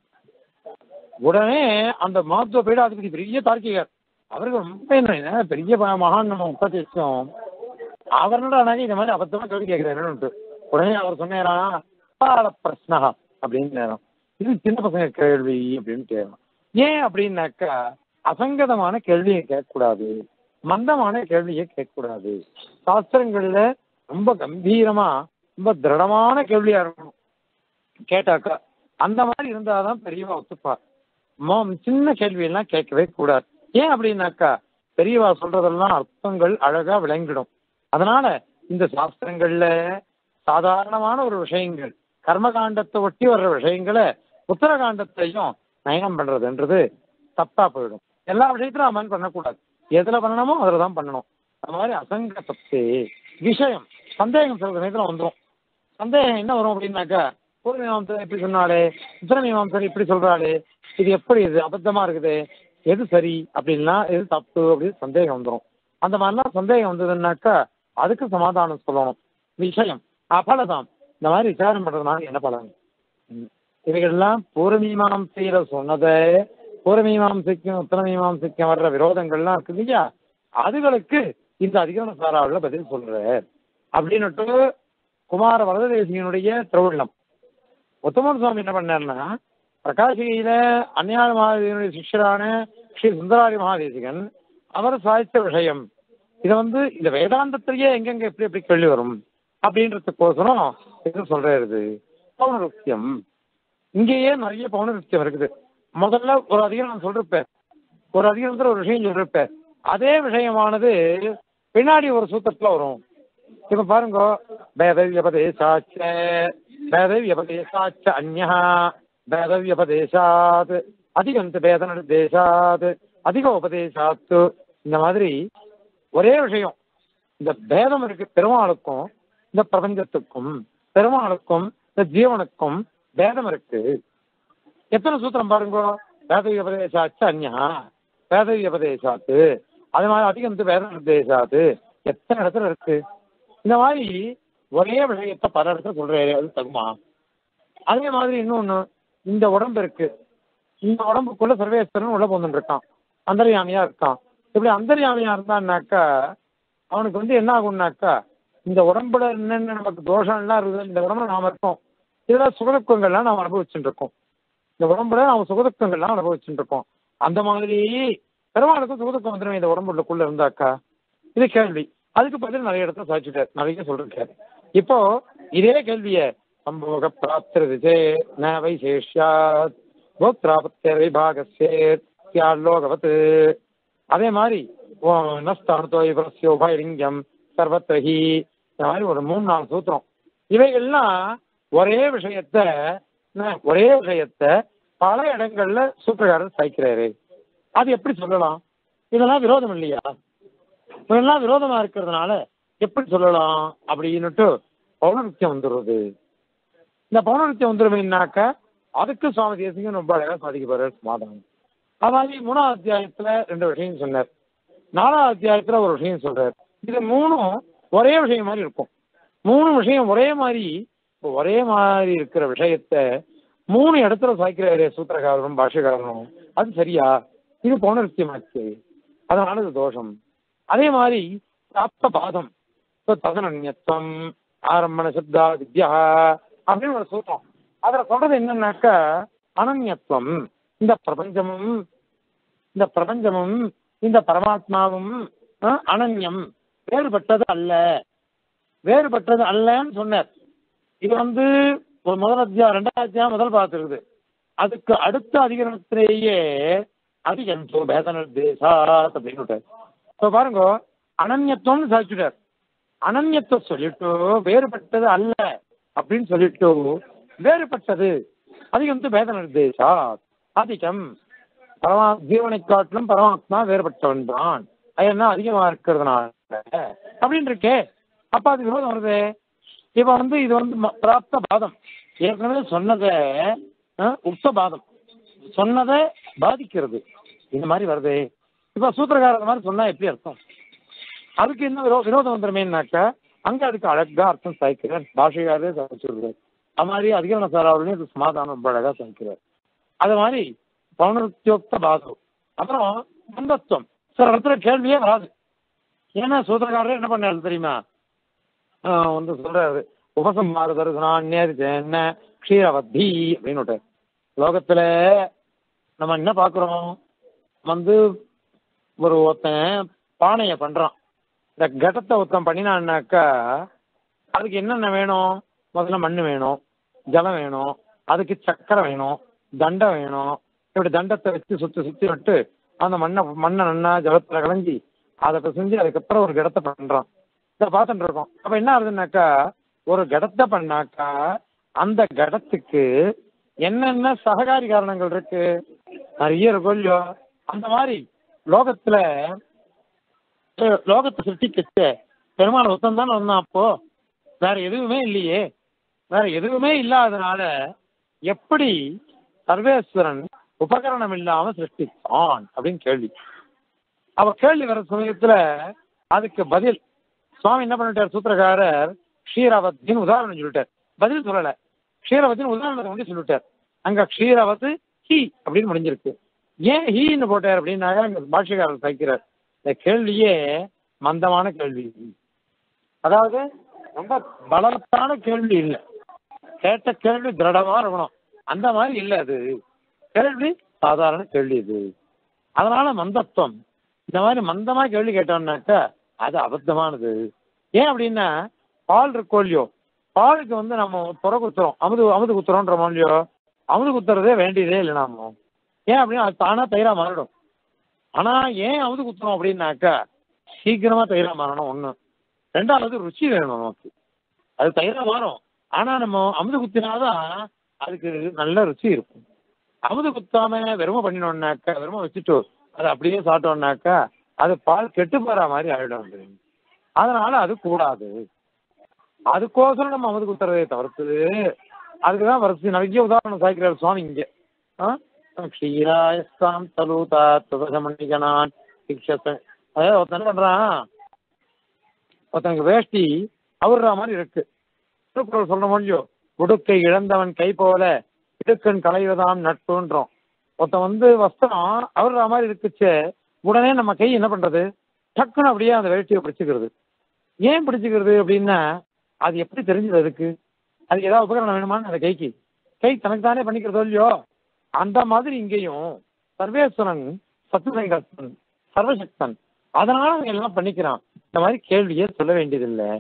உடனே அந்த மாத்துவ பீடாதிபதி பெரிய தார்க்கிகர், அவருக்கு ரொம்ப என்ன பெரிய மகான் நம்ம உபதேசம், அவர்னோட இந்த மாதிரி அபத்தமா கேள்வி கேட்கிறாரு. உடனே அவர் சொன்னாரா, பால பிரஸ்னா அப்படின்னு நேரம், இது சின்ன பசங்க கேள்வி அப்படின்னு கேட்கணும். ஏன் அப்படின்னாக்கா அசங்கதமான கேள்வியை கேட்கக்கூடாது, மந்தமான கேள்வியை கேட்கக்கூடாது. சாஸ்திரங்கள்ல ரொம்ப கம்பீரமா ரொம்ப திருடமான கேள்வியா இருக்கணும் கேட்டாக்கா. அந்த மாதிரி இருந்தாதான் பெரியவா ஒத்துப்பார். சின்ன கேள்வியெல்லாம் கேட்கவே கூடாது. ஏன் அப்படின்னாக்கா பெரியவா சொல்றதெல்லாம் அர்த்தங்கள் அழகா விளங்கிடும். அதனால இந்த சாஸ்திரங்கள்ல சாதாரணமான ஒரு விஷயங்கள், கர்மகாண்டத்தை ஒட்டி வர்ற விஷயங்களை உத்தரகாண்டத்தையும் நயனம் பண்றதுன்றது தப்பா போயிடும். எல்லா விஷயத்திலும் அமன் பண்ணக்கூடாது, எதுல பண்ணணுமோ அதுல தான் பண்ணணும். அது மாதிரி அசங்க தப்பே விஷயம் சந்தேகம் சில சமயத்துல வந்துடும். சந்தேகம் என்ன வரும் அப்படின்னாக்கா, பூர்வ மீமாம்சர் இப்படி சொன்னாலே, உத்தர மீமாம்சர் இப்படி சொல்றாளே, இது எப்படி, இது அபத்தமா இருக்குது, எது சரி அப்படின்னா எது தப்பு அப்படின்னு சந்தேகம் வந்துடும். அந்த மாதிரிலாம் சந்தேகம் வந்ததுன்னாக்கா அதுக்கு சமாதானம் சொல்லணும். விஷயம் அபலதாம், இந்த மாதிரி விசாரம் பண்றதுனால என்ன பலன், இவைகள்லாம் பூர்வமீமாம்சையில சொன்னதை பூர்வமீமாம்சைக்கும் உத்தர மீமாம்சைக்கும் வர்ற விரோதங்கள்லாம் இருக்கு இல்லையா, அதுகளுக்கு இந்த அதிகரண சாராவில் பதில் சொல்ற அப்படின்னுட்டு குமார வரததேசிகனுடைய திருவுள்ளம். உத்தமன் சுவாமி என்ன பண்ணாருன்னா, பிரகாசிகையில அந்நியாய மகாதேசிகனுடைய சிஷ்யரான ஸ்ரீ சுந்தராரி மகாதேசிகன் அவர் சாதித்த விஷயம். இதை இந்த வேதாந்தத்திலேயே எங்கெங்க எப்படி எப்படி கேள்வி வரும் அப்படின்றதுக்கோசரம் இது சொல்றது. பௌனருத்தியம் இங்கேயே நிறைய பௌனருத்தியம் இருக்குது. முதல்ல ஒரு அதிகாரம் சொல்லிருப்பேன், ஒரு அதிகாரத்துல ஒரு விஷயம் சொல்லிருப்பேன், அதே விஷயமானது பின்னாடி ஒரு சூத்திரத்துல வரும். இப்ப பாருங்க, பேதவியபதேசாச்ச பேதவியபதேசாச்ச அந்யா பேதவியபதேசாத் அதிகந்த பேதன தேசாத் அதிக உபதேசாத்து, இந்த மாதிரி ஒரே விஷயம். இந்த பேதம் இருக்கு பெருமாளுக்கும் இந்த பிரபஞ்சத்துக்கும், பெருமாளுக்கும் இந்த ஜீவனுக்கும் பேதம் இருக்கு. எத்தனை சூத்திரம் பாருங்க, பேதவியபதேசாச்ச அந்யா பேதவியபதேசாத்து, அது மாதிரி அதிகந்த பேதன தேசாத்து, எத்தனை இடத்துல இருக்கு. இந்த மாதிரி ஒரே விஷயத்தை பல இடத்துல சொல்றேன், அது தகுமா? அதே மாதிரி இன்னொன்னு, இந்த உடம்பு இருக்கு, இந்த உடம்புக்குள்ள சர்வேஸ்வரன் உள்ள போந்துட்டு இருக்கான், அந்தர்யாமியா இருக்கான். இப்படி அந்தர்யாமியா இருந்தான்னாக்கா அவனுக்கு என்ன ஆகும்னாக்கா, இந்த உடம்புல என்னென்ன நமக்கு தோஷம்லாம் இருக்குது, இந்த உடம்புல நாம இருக்கோம், இதெல்லாம் சுகதுக்கங்கள்லாம் நாம் அனுபவிச்சுட்டு இருக்கோம், இந்த உடம்புல நாம சுகதுக்கங்கள்லாம் அனுபவிச்சுட்டு இருக்கோம். அந்த மாதிரி பெருமாளுக்கும் சுகதுக்கம் வந்துடும் இந்த உடம்புக்குள்ள இருந்தாக்கா. இது கேள்வி. அதுக்கு பதில் நிறைய இடத்துல சாதிச்சுட்டார், நிறைய சொல்லிருக்காரு. இப்போ இதே கேள்விய சம்போக பிராப்திரதிசே ந வைசேஷ்யாத் கோத்ராபத்திய விபாகசேத்யாலோகவத், அதே மாதிரி நஸ்தானத்தோ இவரஸ்யோபயலிங்கம் சர்வத்ரஹி, இந்த மாதிரி ஒரு 3-4 சூத்திரம். இவைகள்லாம் ஒரே விஷயத்த பல இடங்கள்ல சூத்திரக்காரர் சாய்க்கிறாரு. அது எப்படி சொல்லலாம்? இதெல்லாம் விரோதம் இல்லையா? இதெல்லாம் விரோதமா இருக்கிறதுனால எப்படி சொல்லலாம் அப்படின்னுட்டு பௌனருத்தியம் வந்துடுறது. இந்த பௌனருத்தியம் வந்துருவீங்கன்னாக்க அதுக்கு சுவாமி தேசிகன் ரொம்ப அழகா சாதிக்கப்படுற சமாதானம். அது மாதிரி 3ஆம் அத்தியாயத்துல 2 விஷயம் சொன்னார், 4ஆம் அத்தியாயத்துல ஒரு விஷயம் சொல்றார். இது 3ம் ஒரே விஷயம் மாதிரி இருக்கும். மூணு விஷயம் ஒரே மாதிரி இருக்கிற விஷயத்த மூணு இடத்துல சாய்க்கிறாரு சூத்திரக்காரரும் பாஷகாரரும். அது சரியா? இது பௌனருத்தியமாச்சு, அதனால இது தோஷம். அதே மாதிரி பிராப்த பாதம் ததனன்யத்துவம் ஆரம்பண சப்தா வித்யா அப்படின்னு ஒரு சூத்திரம். அதுல சொல்றது என்னன்னாக்கா அனன்யத்துவம், இந்த பிரபஞ்சமும் இந்த பரமாத்மாவும் அனன்யம், வேறுபட்டது அல்லன்னு சொன்னார். இது ஒரு முதல் அத்தியாயம் ரெண்டாவது அத்தியாயம் முதல் பார்த்துருக்குது. அதுக்கு அடுத்த அதிகரணத்திலேயே அது எந்தோ பேத நிர்தேசாத் அப்படின்னு இப்போ பாருங்க, அனன்யத்துவம்னு சாதிச்சுட்டார். அனன்யத்துவம் சொல்லிட்டு வேறுபட்டது அல்ல அப்படின்னு சொல்லிட்டு வேறுபட்டது அதிகம் பேத நிர்தேசாத் அதிகம், ஜீவனை காட்டிலும் பரமாத்மா வேறுபட்டவன் தான், அது என்ன அதிகமா இருக்கிறதுனால அப்படின்னு இருக்கே. அப்ப அது விரோதம் வருது. இப்ப இது பிராப்த பாதம், ஏற்கனவே சொன்னதை உக்த பாதம் சொன்னதை பாதிக்கிறது, இந்த மாதிரி வருது. இப்ப சூத்திரக்காரர் மாதிரி சொன்னா எப்படி அர்த்தம்? அதுக்கு என்ன விரோதம் வந்துருமேனாக்கா அங்க அதுக்கு அழகா அர்த்தம் சாய்க்கிறார், பாஷையாரே சாதிச்சுடுறார். அது மாதிரி அதிகரண சாராவளையும் இது சமாதானம் ரொம்ப அழகா சாய்க்கிறார். அது மாதிரி பௌனருத்தியோக்த பாதம். அப்புறம் மந்தத்துவம் சில இடத்துல கேள்வியே வராது. ஏன்னா சூத்திரக்காரரே என்ன பண்ணாரு தெரியுமா? சொல்றாரு உபசம்மாறு தருகிறான் என்ன க்ஷீரவத்தி அப்படின்னு. லோகத்துல நம்ம என்ன பாக்குறோம், ஒருத்தன் பானைய பண்றான். இந்த கடத்தை ஒருத்தன் பண்ணினான்னாக்கா அதுக்கு என்னென்ன வேணும்? முதல்ல மண் வேணும், ஜலம் வேணும், அதுக்கு சக்கரை வேணும், தண்டம் வேணும். இப்படி தண்டத்தை வச்சு சுத்தி விட்டு அந்த மண்ணை நன்னா ஜலத்துல கலைஞ்சி அதை செஞ்சு அதுக்கப்புறம் ஒரு கடத்தை பண்றான். இதை பார்த்துட்டு இருக்கோம். அப்ப என்ன ஆகுதுன்னாக்கா ஒரு கடத்தை பண்ணாக்கா அந்த கடத்துக்கு என்னென்ன சககாரி காரணங்கள் இருக்கு, நிறைய இருக்கும் இல்லையோ. அந்த மாதிரி லோகத்தை சிருஷ்டிக்க பெருமாள் ஒத்தம் தான் வந்தான். அப்போ வேற எதுவுமே இல்லையே. வேற எதுவுமே இல்லாதனால எப்படி சர்வேஸ்வரன் உபகரணம் இல்லாம சிருஷ்டித்தான் அப்படின்னு கேள்வி. அவ கேள்வி வர சமயத்துல அதுக்கு பதில் சுவாமி என்ன பண்ணிட்டார், சூத்திரக்காரர் க்ஷீரவத்தின் உதாரணம் சொல்லிட்டார். பதில் சொல்லல, க்ஷீரவத்தின் உதாரணத்தை வந்து சொல்லிட்டார். அங்க க்ஷீரவத்து ஹி அப்படின்னு முடிஞ்சிருக்கு. ஏன் ஹீன்னு போட்டார் அப்படின்னாக்க அங்க பாஷ்யக்காரர் சாய்க்கிறார். இந்த கேள்வியே மந்தமான கேள்வி, அதாவது ரொம்ப பலவத்தான கேள்வி இல்லை. கேட்ட கேள்வி திருடமா இருக்கணும், அந்த மாதிரி இல்லை. அது கேள்வி சாதாரண கேள்வி இது. அதனால மந்தத்துவம். இந்த மாதிரி மந்தமா கேள்வி கேட்டோம்னாக்கா அது அபத்தமானது. ஏன் அப்படின்னா பால் இருக்கோ இல்லையோ, பாலுக்கு நம்ம புற குத்துறோம், அமுது குத்துறோன்ற இல்லையோ, அமுது குத்துறதே வேண்டியதே இல்லை நாம. ஏன் அப்படின்னா அது தானா தயிரா மாறிடும். ஆனா ஏன் அமுது குத்துறோம் அப்படின்னாக்கா சீக்கிரமா தயிரா மாறணும் ஒண்ணு, ரெண்டாவது ருச்சி வேணும் நமக்கு. அது தயிரா மாறும், ஆனா நம்ம அமுது குத்தினாதான் அதுக்கு நல்ல ருச்சி இருக்கும். அமுது குத்தாம வெறுமை பண்ணினோம்னாக்கா, வெறுமை வச்சுட்டு அதை அப்படியே சாப்பிட்டோம்னாக்கா அது பால் கெட்டு போற மாதிரி ஆயிடும். அதனால அது கூடாது. அதுக்கோசரம் நம்ம அமுது குத்துறதை தவிர்த்து அதுக்குதான் வரிசை நிறைய உதாரணம் சாய்க்கிறார் சுவாமி இங்க. க்ஷீராயஸ்தாம் தலூதா துவசமணிகனான் சிக்ஷத்தை. அதாவது ஒருத்தன் என்ன பண்றான், ஒருத்தனுக்கு வேஷ்டி அவர்ற மாதிரி இருக்கு. சொல்ற முடியும், உடுக்கை இழந்தவன் கை போல இடுக்கன் களைவதாம் நட்புன்றோம். ஒருத்தன் வஸ்திரம் அவர்ற மாதிரி இருக்குச்சு, உடனே நம்ம கை என்ன பண்றது, டக்குன்னு அப்படியே அந்த வேஷ்டியை பிடிச்சிக்கிறது. ஏன் பிடிச்சிக்கிறது அப்படின்னா அது எப்படி தெரிஞ்சது, அதுக்கு அது ஏதாவது உபகரணம் வேணுமான்னு அந்த கைக்கு கை தனக்கு தானே பண்ணிக்கிறதோ இல்லையோ. அந்த மாதிரி இங்கேயும் சர்வேஸ்வரன் சத்துசங்கன் சர்வசக்தன், அதனால அவங்க எல்லாம் பண்ணிக்கிறான். இந்த மாதிரி கேள்வியே சொல்ல வேண்டியதில்லை.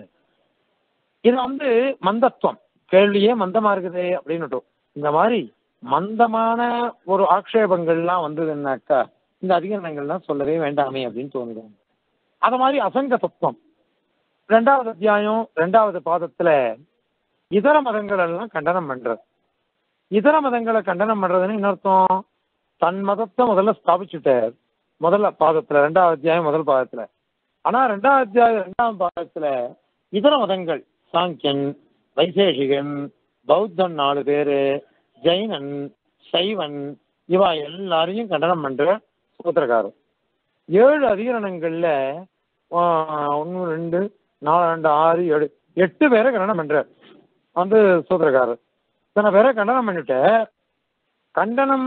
இது மந்தத்துவம், கேள்வியே மந்தமா இருக்குது அப்படின்னு. இந்த மாதிரி மந்தமான ஒரு ஆக்ஷேபங்கள்லாம் வந்ததுன்னாக்கா இந்த அதிகரணங்கள்லாம் சொல்லவே வேண்டாமே அப்படின்னு தோணுது. அது மாதிரி அசங்க தத்துவம் 2வது அத்தியாயம் 2வது பாதத்துல இதர மதங்கள் எல்லாம் கண்டனம் பண்றது. இதர மதங்களை கண்டனம் பண்றதுன்னு இன்னொருத்தம் தன் மதத்தை முதல்ல ஸ்தாபிச்சுட்டார் முதல்ல பாதத்துல, 2வது அத்தியாயம் முதல் பாதத்துல. ஆனா 2வது அத்தியாயம் 2ஆம் பாதத்துல இதர மதங்கள் சாங்கியன், வைசேஷிகன், பௌத்தன் 4 பேரு, ஜெயினன், சைவன், இவா எல்லாரையும் கண்டனம் பண்ற சூத்திரக்காரர். 7 அதிகரணங்கள்ல 1 2 4 2 6 7 8 பேரை கண்டனம் பண்றார் சூத்திரக்காரர். இத்தனை பேரை கண்டனம் பண்ணிட்டு கண்டனம்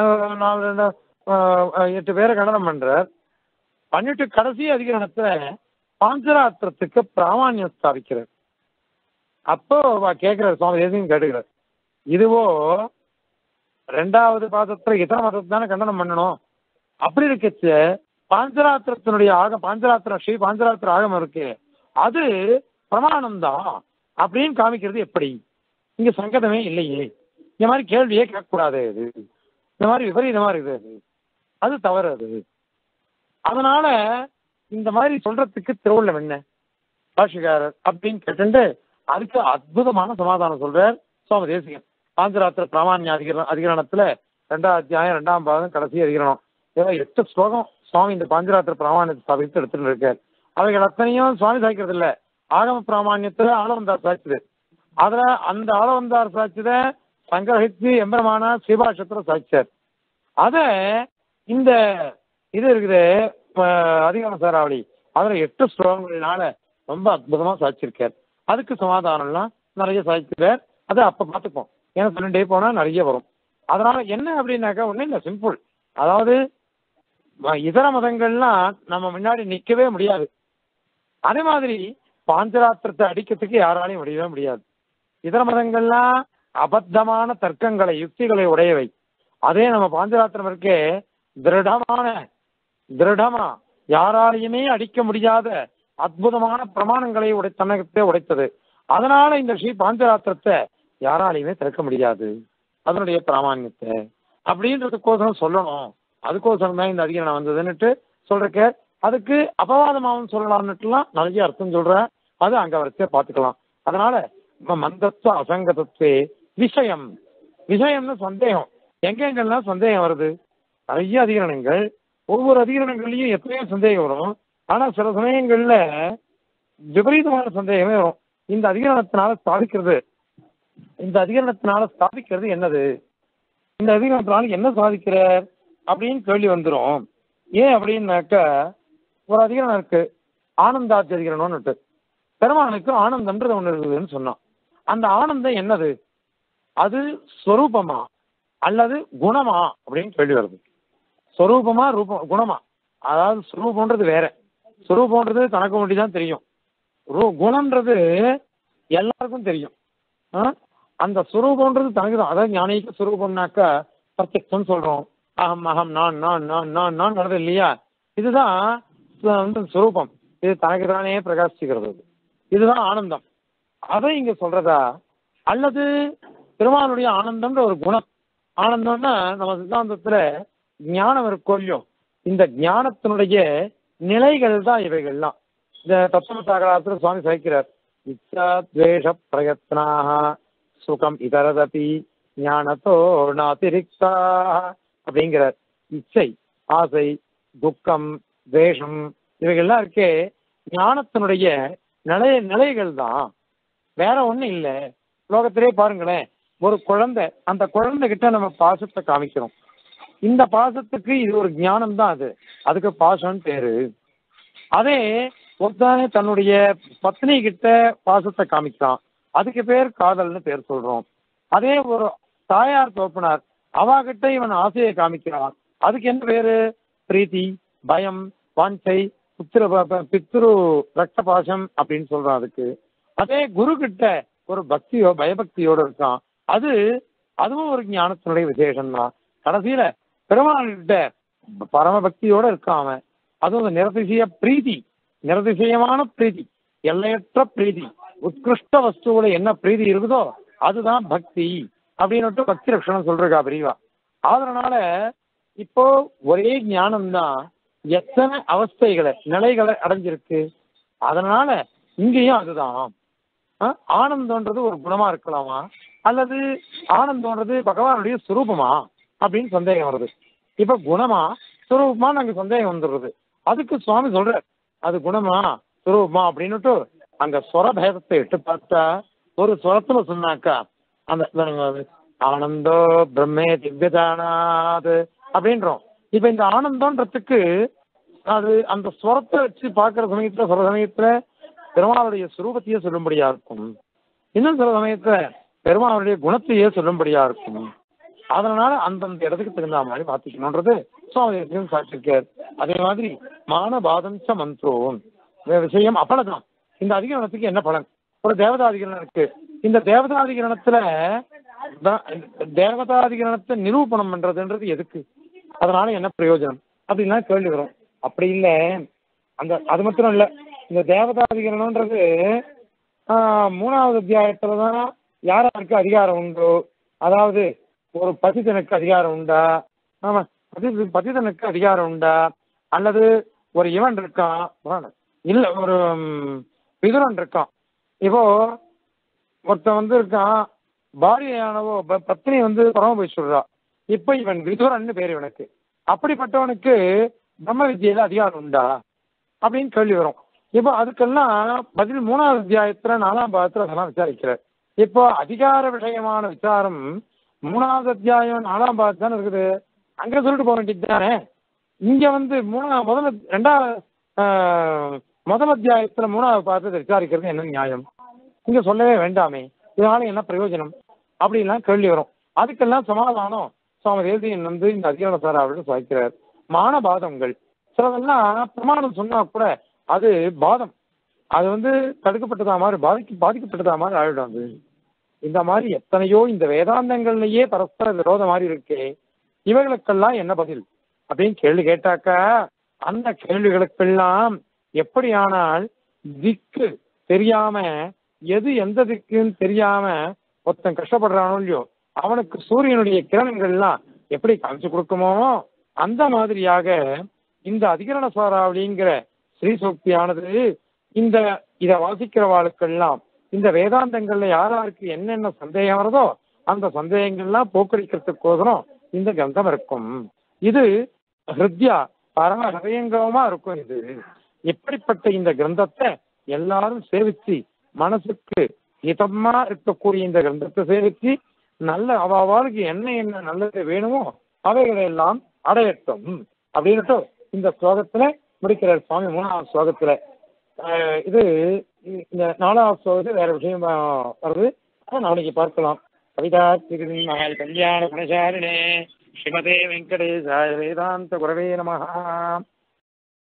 8 பேரை கண்டனம் பண்றார். பண்ணிட்டு கடைசி அதிகரணத்துல பாஞ்சராத்திரத்துக்கு பிராமான்யம் ஸ்தாபிக்கிறார். அப்போ கேட்கிறார், சுவாமி தேசிகன் கேட்டுக்கிறார், இதுவோ 2வது பாதத்துல இதர மதத்தை தானே கண்டனம் பண்ணணும். அப்படி இருக்கச்ச பாஞ்சராத்திரத்தினுடைய பாஞ்சராத்திரம் ஸ்ரீ பாஞ்சராத்திர ஆகமம் இருக்கு, அது பிரமாணம் தான் அப்படின்னு காமிக்கிறது எப்படி? இங்க சங்கடமே இல்லையே, இந்த மாதிரி கேள்வியே கேட்கக்கூடாது, இது இந்த மாதிரி விபரீதமா இருக்குது, அது தவறு. அது அதனால இந்த மாதிரி சொல்றதுக்கு திருவள்ளுவர் என்ன பாஷிகாரர் அப்படின்னு கேட்டு அதுக்கு அற்புதமான சமாதானம் சொல்றார் சுவாமி தேசிகன். பாஞ்சராத்திர பிராமான்ய அதிகரணத்துல 2வது அத்தியாயம் 2ஆம் பாகம் கடைசி அதிகரணம் 8 ஸ்லோகம் சுவாமி இந்த பாஞ்சராத்திர பிராமான்யத்தை ஸ்தாபித்து எடுத்துட்டு இருக்கார். அவைகள் அத்தனையும் சுவாமி சாய்க்கிறது இல்ல, ஆகம பிராமான்யத்துல ஆளவந்தார் சாய்ச்சது. அதுல அந்த ஆளவந்தார் சாய்ச்சதை சங்கரஹித்து எம்பெருமான ஸ்ரீபாஷத்துல சாய்ச்சார். அத இந்த இது இருக்குது அதிகார சாராவளி, அதுல 8 ஸ்லோகங்களினால ரொம்ப அற்புதமா சாய்ச்சிருக்கார். அதுக்கு சமாதானம்லாம் நிறைய சாய்ச்சிருக்கார். அதை அப்ப பார்த்துப்போம், ஏன்னா சொல்லிட்டே போனா நிறைய வரும். அதனால என்ன அப்படின்னாக்கா ஒன்றும் இல்லை, சிம்பிள். அதாவது இதர மதங்கள்லாம் நம்ம முன்னாடி நிற்கவே முடியாது. அதே மாதிரி பாஞ்சராத்திரத்தை அடிக்கிறதுக்கு யாராலையும் முடியவே முடியாது. இதர மதங்கள்லாம் அபத்தமான தர்க்கங்களை யுக்திகளை உடையவை. அதே நம்ம பாஞ்சராத்திரம் இருக்கே திருடமா யாராலையுமே அடிக்க முடியாத அற்புதமான பிரமாணங்களை தன்னகத்தை உடைத்தது. அதனால இந்த ஸ்ரீ பாஞ்சராத்திரத்தை யாராலையுமே திறக்க முடியாது, அதனுடைய பிராமான்யத்தை அப்படின்றதுக்கோசரம் சொல்லணும். அதுக்கோசரம் தான் இந்த அதிகாரம் வந்ததுன்னுட்டு சொல்றக்க, அதுக்கு அபவாதமாகவும் சொல்லலாம்னுட்டுலாம் நிறைய அர்த்தம் சொல்ற, அது அங்க வரைச்சே பார்த்துக்கலாம். அதனால மந்தத்துவ அசங்கதத்துவே விஷயம், விஷயம்னு சந்தேகம் எங்கெங்கெல்லாம் சந்தேகம் வருது, நிறைய அதிகரணங்கள், ஒவ்வொரு அதிகரணங்கள்லயும் எத்தனையோ சந்தேகம் வரும். ஆனா சில சமயங்கள்ல விபரீதமான சந்தேகமே வரும். இந்த அதிகரணத்தினால ஸ்தாபிக்கிறது என்னது, இந்த அதிகரணத்தினால என்ன சாதிக்கிறார் அப்படின்னு கேள்வி வந்துடும். ஏன் அப்படின்னாக்க, ஒரு அதிகரணம் இருக்கு ஆனந்தாத்தி அதிகரணம்னு, பெருமானுக்கு ஆனந்தம்ன்றது ஒண்ணு இருக்குதுன்னு சொன்னான். அந்த ஆனந்தம் என்னது, அது ஸ்வரூபமா அல்லது குணமா அப்படின்னு கேள்வி வருது. ஸ்வரூபமா குணமா, அதாவது ஸ்வரூபம்ன்றது வேற, ஸ்வரூபம்ன்றது தனக்கு வேண்டிதான் தெரியும், குணம்ன்றது எல்லாருக்கும் தெரியும். அந்த ஸ்வரூபம்ன்றது தனக்கு தான், அதாவது ஞானிக்கு ஸ்வரூபம்னாக்கா பிரத்யக்ஷம் சொல்றோம், அகம் அகம் நான் நான் நான் நான் நான் வருது இல்லையா, இதுதான் ஸ்வரூபம், இது தனக்கு தானே பிரகாசிக்கிறது, இதுதான் ஆனந்தம். அதை இங்க சொல்றதா, அல்லது பெருமானுடைய ஆனந்தம்ன்ற ஒரு குணம். ஆனந்தம்னா நம்ம சித்தாந்தத்துல ஞானம் இருக்கோல்லையும், இந்த ஞானத்தினுடைய நிலைகள் தான் இவைகள்லாம். இந்த தத்துவசாகரத்துல சுவாமி சாய்க்கிறார், இச்சா துவேஷ பிரயத்னாக சுகம் இதரதபி ஞானத்தோ நாதிரிக்தா அப்படிங்கிறார். இச்சை, ஆசை, துக்கம், துவேஷம் இவைகள்லாம் இருக்கே ஞானத்தினுடைய நிலைகள் தான், வேற ஒண்ணும் இல்லை. லோகத்திலே பாருங்களேன், ஒரு குழந்தை, அந்த குழந்தை கிட்ட நம்ம பாசத்தை காமிக்கிறோம், இந்த பாசத்துக்கு இது ஒரு ஞானம் தான், அதுக்கு பாசம்னு பேரு. அதே ஒருத்தானே தன்னுடைய பத்னி கிட்ட பாசத்தை காமிக்கிறான், அதுக்கு பேர் காதல்னு பேர் சொல்றோம். அதே ஒரு தாயார் தோப்பினார், அவாகிட்ட இவன் ஆசையை காமிக்கிறான், அதுக்கு என்ன பேரு, பிரீத்தி, பயம், வாஞ்சை, பித்ரு ரத்த பாசம் அப்படின்னு சொல்றான் அதுக்கு. அதே குரு கிட்ட ஒரு பக்தியோ பயபக்தியோட இருக்கான், அதுவும் ஒரு ஞானத்தினுடைய விசேஷம் தான். கடைசியில பெருமாள்கிட்ட பரமபக்தியோட இருக்காம, அதுவும் நிரதிசய பிரீதி, நிரதிசயமான பிரீதி, எல்லையற்ற பிரீதி, உத்கிருஷ்ட வஸ்துவோட என்ன பிரீதி இருக்குதோ அதுதான் பக்தி அப்படின்னு பக்தி லட்சணம் சொல்றா பிரிவா. அதனால இப்போ ஒரே ஞானம்தான் எத்தனை அவஸ்தைகளை நிலைகளை அடைஞ்சிருக்கு. அதனால இங்கேயும் அதுதான். ஆனந்தம்ன்றது ஒரு குணமா இருக்கலாமா, அல்லது ஆனந்தம்ன்றது பகவானுடைய சுரூபமா அப்படின்னு சந்தேகம் வருது. இப்ப குணமா சுரூபமா நாங்க சந்தேகம் வந்துடுறது. அதுக்கு சுவாமி சொல்ற, அது குணமா சுரூபமா அப்படின்னுட்டு அங்க ஸ்வரபேதத்தை இட்டு பார்த்தா, ஒரு ஸ்வரத்துல சொன்னாக்கா அந்த ஆனந்தோ பிரம்மே திவ்யதானாது அப்படின்றோம். இப்ப இந்த ஆனந்தம்ன்றதுக்கு அது அந்த ஸ்வரத்தை வச்சு பார்க்கிற சமயத்துல சொல்ற சமயத்துல பெருமாளுடைய சுரூபத்தையே சொல்லும்படியா இருக்கும். இன்னும் சில சமயத்துல பெருமாளுடைய குணத்தையே சொல்லும்படியா இருக்கும். அதனால அந்தந்த இடத்துக்கு தகுந்த மாதிரி மாத்திக்கணும்ன்றது சுவாமி சாட்சிருக்கார். அதே மாதிரி மானபாதஞ்ச மந்த்ரோன் விஷயம் அப்பளதான். இந்த அதிகரணத்துக்கு என்ன பலன்? ஒரு தேவதாதிகரணம் இருக்கு. இந்த தேவதாதிகரணத்துல தேவதாதிகரணத்தை நிரூபணம் பண்றதுன்றது எதுக்கு? அதனால என்ன பிரயோஜனம் அப்படின்னா கேள்வி வரும். அப்படி இல்லை, அது மட்டும் இல்ல, இந்த தேவதாதிகரணம்ன்றது 3வது அத்தியாயத்துலதான் யாருக்கு அதிகாரம் உண்டோ, அதாவது ஒரு பதிதனுக்கு அதிகாரம் உண்டா, ஆமா பதிதனுக்கு அதிகாரம் உண்டா, அல்லது ஒரு இவன் இருக்கான், இல்ல ஒரு விதுரன் இருக்கான். இப்போ ஒருத்தன் இருக்கான், பாரியானவோ பத்னி பரம போய் சொல்றா. இப்ப இவன் விதுரன்னு பேர் இவனுக்கு. அப்படிப்பட்டவனுக்கு பிரம்ம வித்தியில அதிகாரம் உண்டா அப்படின்னு கேள்வி வரும். இப்போ அதுக்கெல்லாம் பதில் 3வது அத்தியாயத்துல 4ஆம் பாகத்துல அதெல்லாம் விசாரிக்கிறார். இப்போ அதிகார விஷயமான விசாரம் 3வது அத்தியாயம் 4ஆம் பாகத்து தானே இருக்குது. அங்க சொல்லிட்டு போக வேண்டியது தானே. இங்க முதல் அத்தியாயத்துல 3வது பாகத்தை விசாரிக்கிறது என்ன நியாயம்? இங்க சொல்லவே வேண்டாமே, இதனால என்ன பிரயோஜனம் அப்படின்லாம் கேள்வி வரும். அதுக்கெல்லாம் சமாதானம் சுவாமி தேசியன் இந்த அதிகார சாராவிட சாய்க்கிறார். மானபாதங்கள் சிலதெல்லாம் பிரமாணம் சொன்னா கூட அது பாதம், அது தடுக்கப்பட்டதா மாதிரி பாதிக்கப்பட்டதா மாதிரி ஆயிடும். அது இந்த மாதிரி எத்தனையோ இந்த வேதாந்தங்கள்லயே பரஸ்பர விரோத மாதிரி இருக்கே, இவைகளுக்கெல்லாம் என்ன பதில் அப்படின்னு கேள்வி கேட்டாக்கா, அந்த கேள்விகளுக்கெல்லாம் எப்படியானால் திக்கு தெரியாம, எது எந்த திக்குன்னு தெரியாம ஒருத்தன் கஷ்டப்படுறானோ இல்லையோ, அவனுக்கு சூரியனுடைய கிரணங்கள்லாம் எப்படி காமிச்சு கொடுக்குமோ அந்த மாதிரியாக இந்த அதிகரண சாராவளிங்கிற ஸ்ரீசூக்தியானது இதை வாசிக்கிறவாளுக்கெல்லாம் இந்த வேதாந்தங்கள்ல யாராருக்கு என்னென்ன சந்தேகம் வருதோ அந்த சந்தேகங்கள்லாம் போக்கடிக்கிறதுக்கோசரம் இந்த கிரந்தம் இருக்கும். இது ஹிருத்யா பரம ஹயங்கரமா இருக்கும். இது இப்படிப்பட்ட இந்த கிரந்தத்தை எல்லாரும் சேவிச்சு மனசுக்கு இதமா இருக்கக்கூடிய இந்த கிரந்தத்தை சேவிச்சு நல்ல அவளுக்கு என்ன நல்லது வேணுமோ அவைகளை எல்லாம் அடையட்டும் அப்படின்ட்டு இந்த ஸ்லோகத்துல முடிக்கிறார் சுவாமி. 3வது ஸ்லோகத்துல இது இந்த 4வது ஸ்லோகத்துல வேற விஷயம் வருது, நாளைக்கு பார்க்கலாம். கவிதா கல்யாண குணசாரிணே ஸ்ரீமதே வெங்கடேசாய வேதாந்த குரவே நமஹ.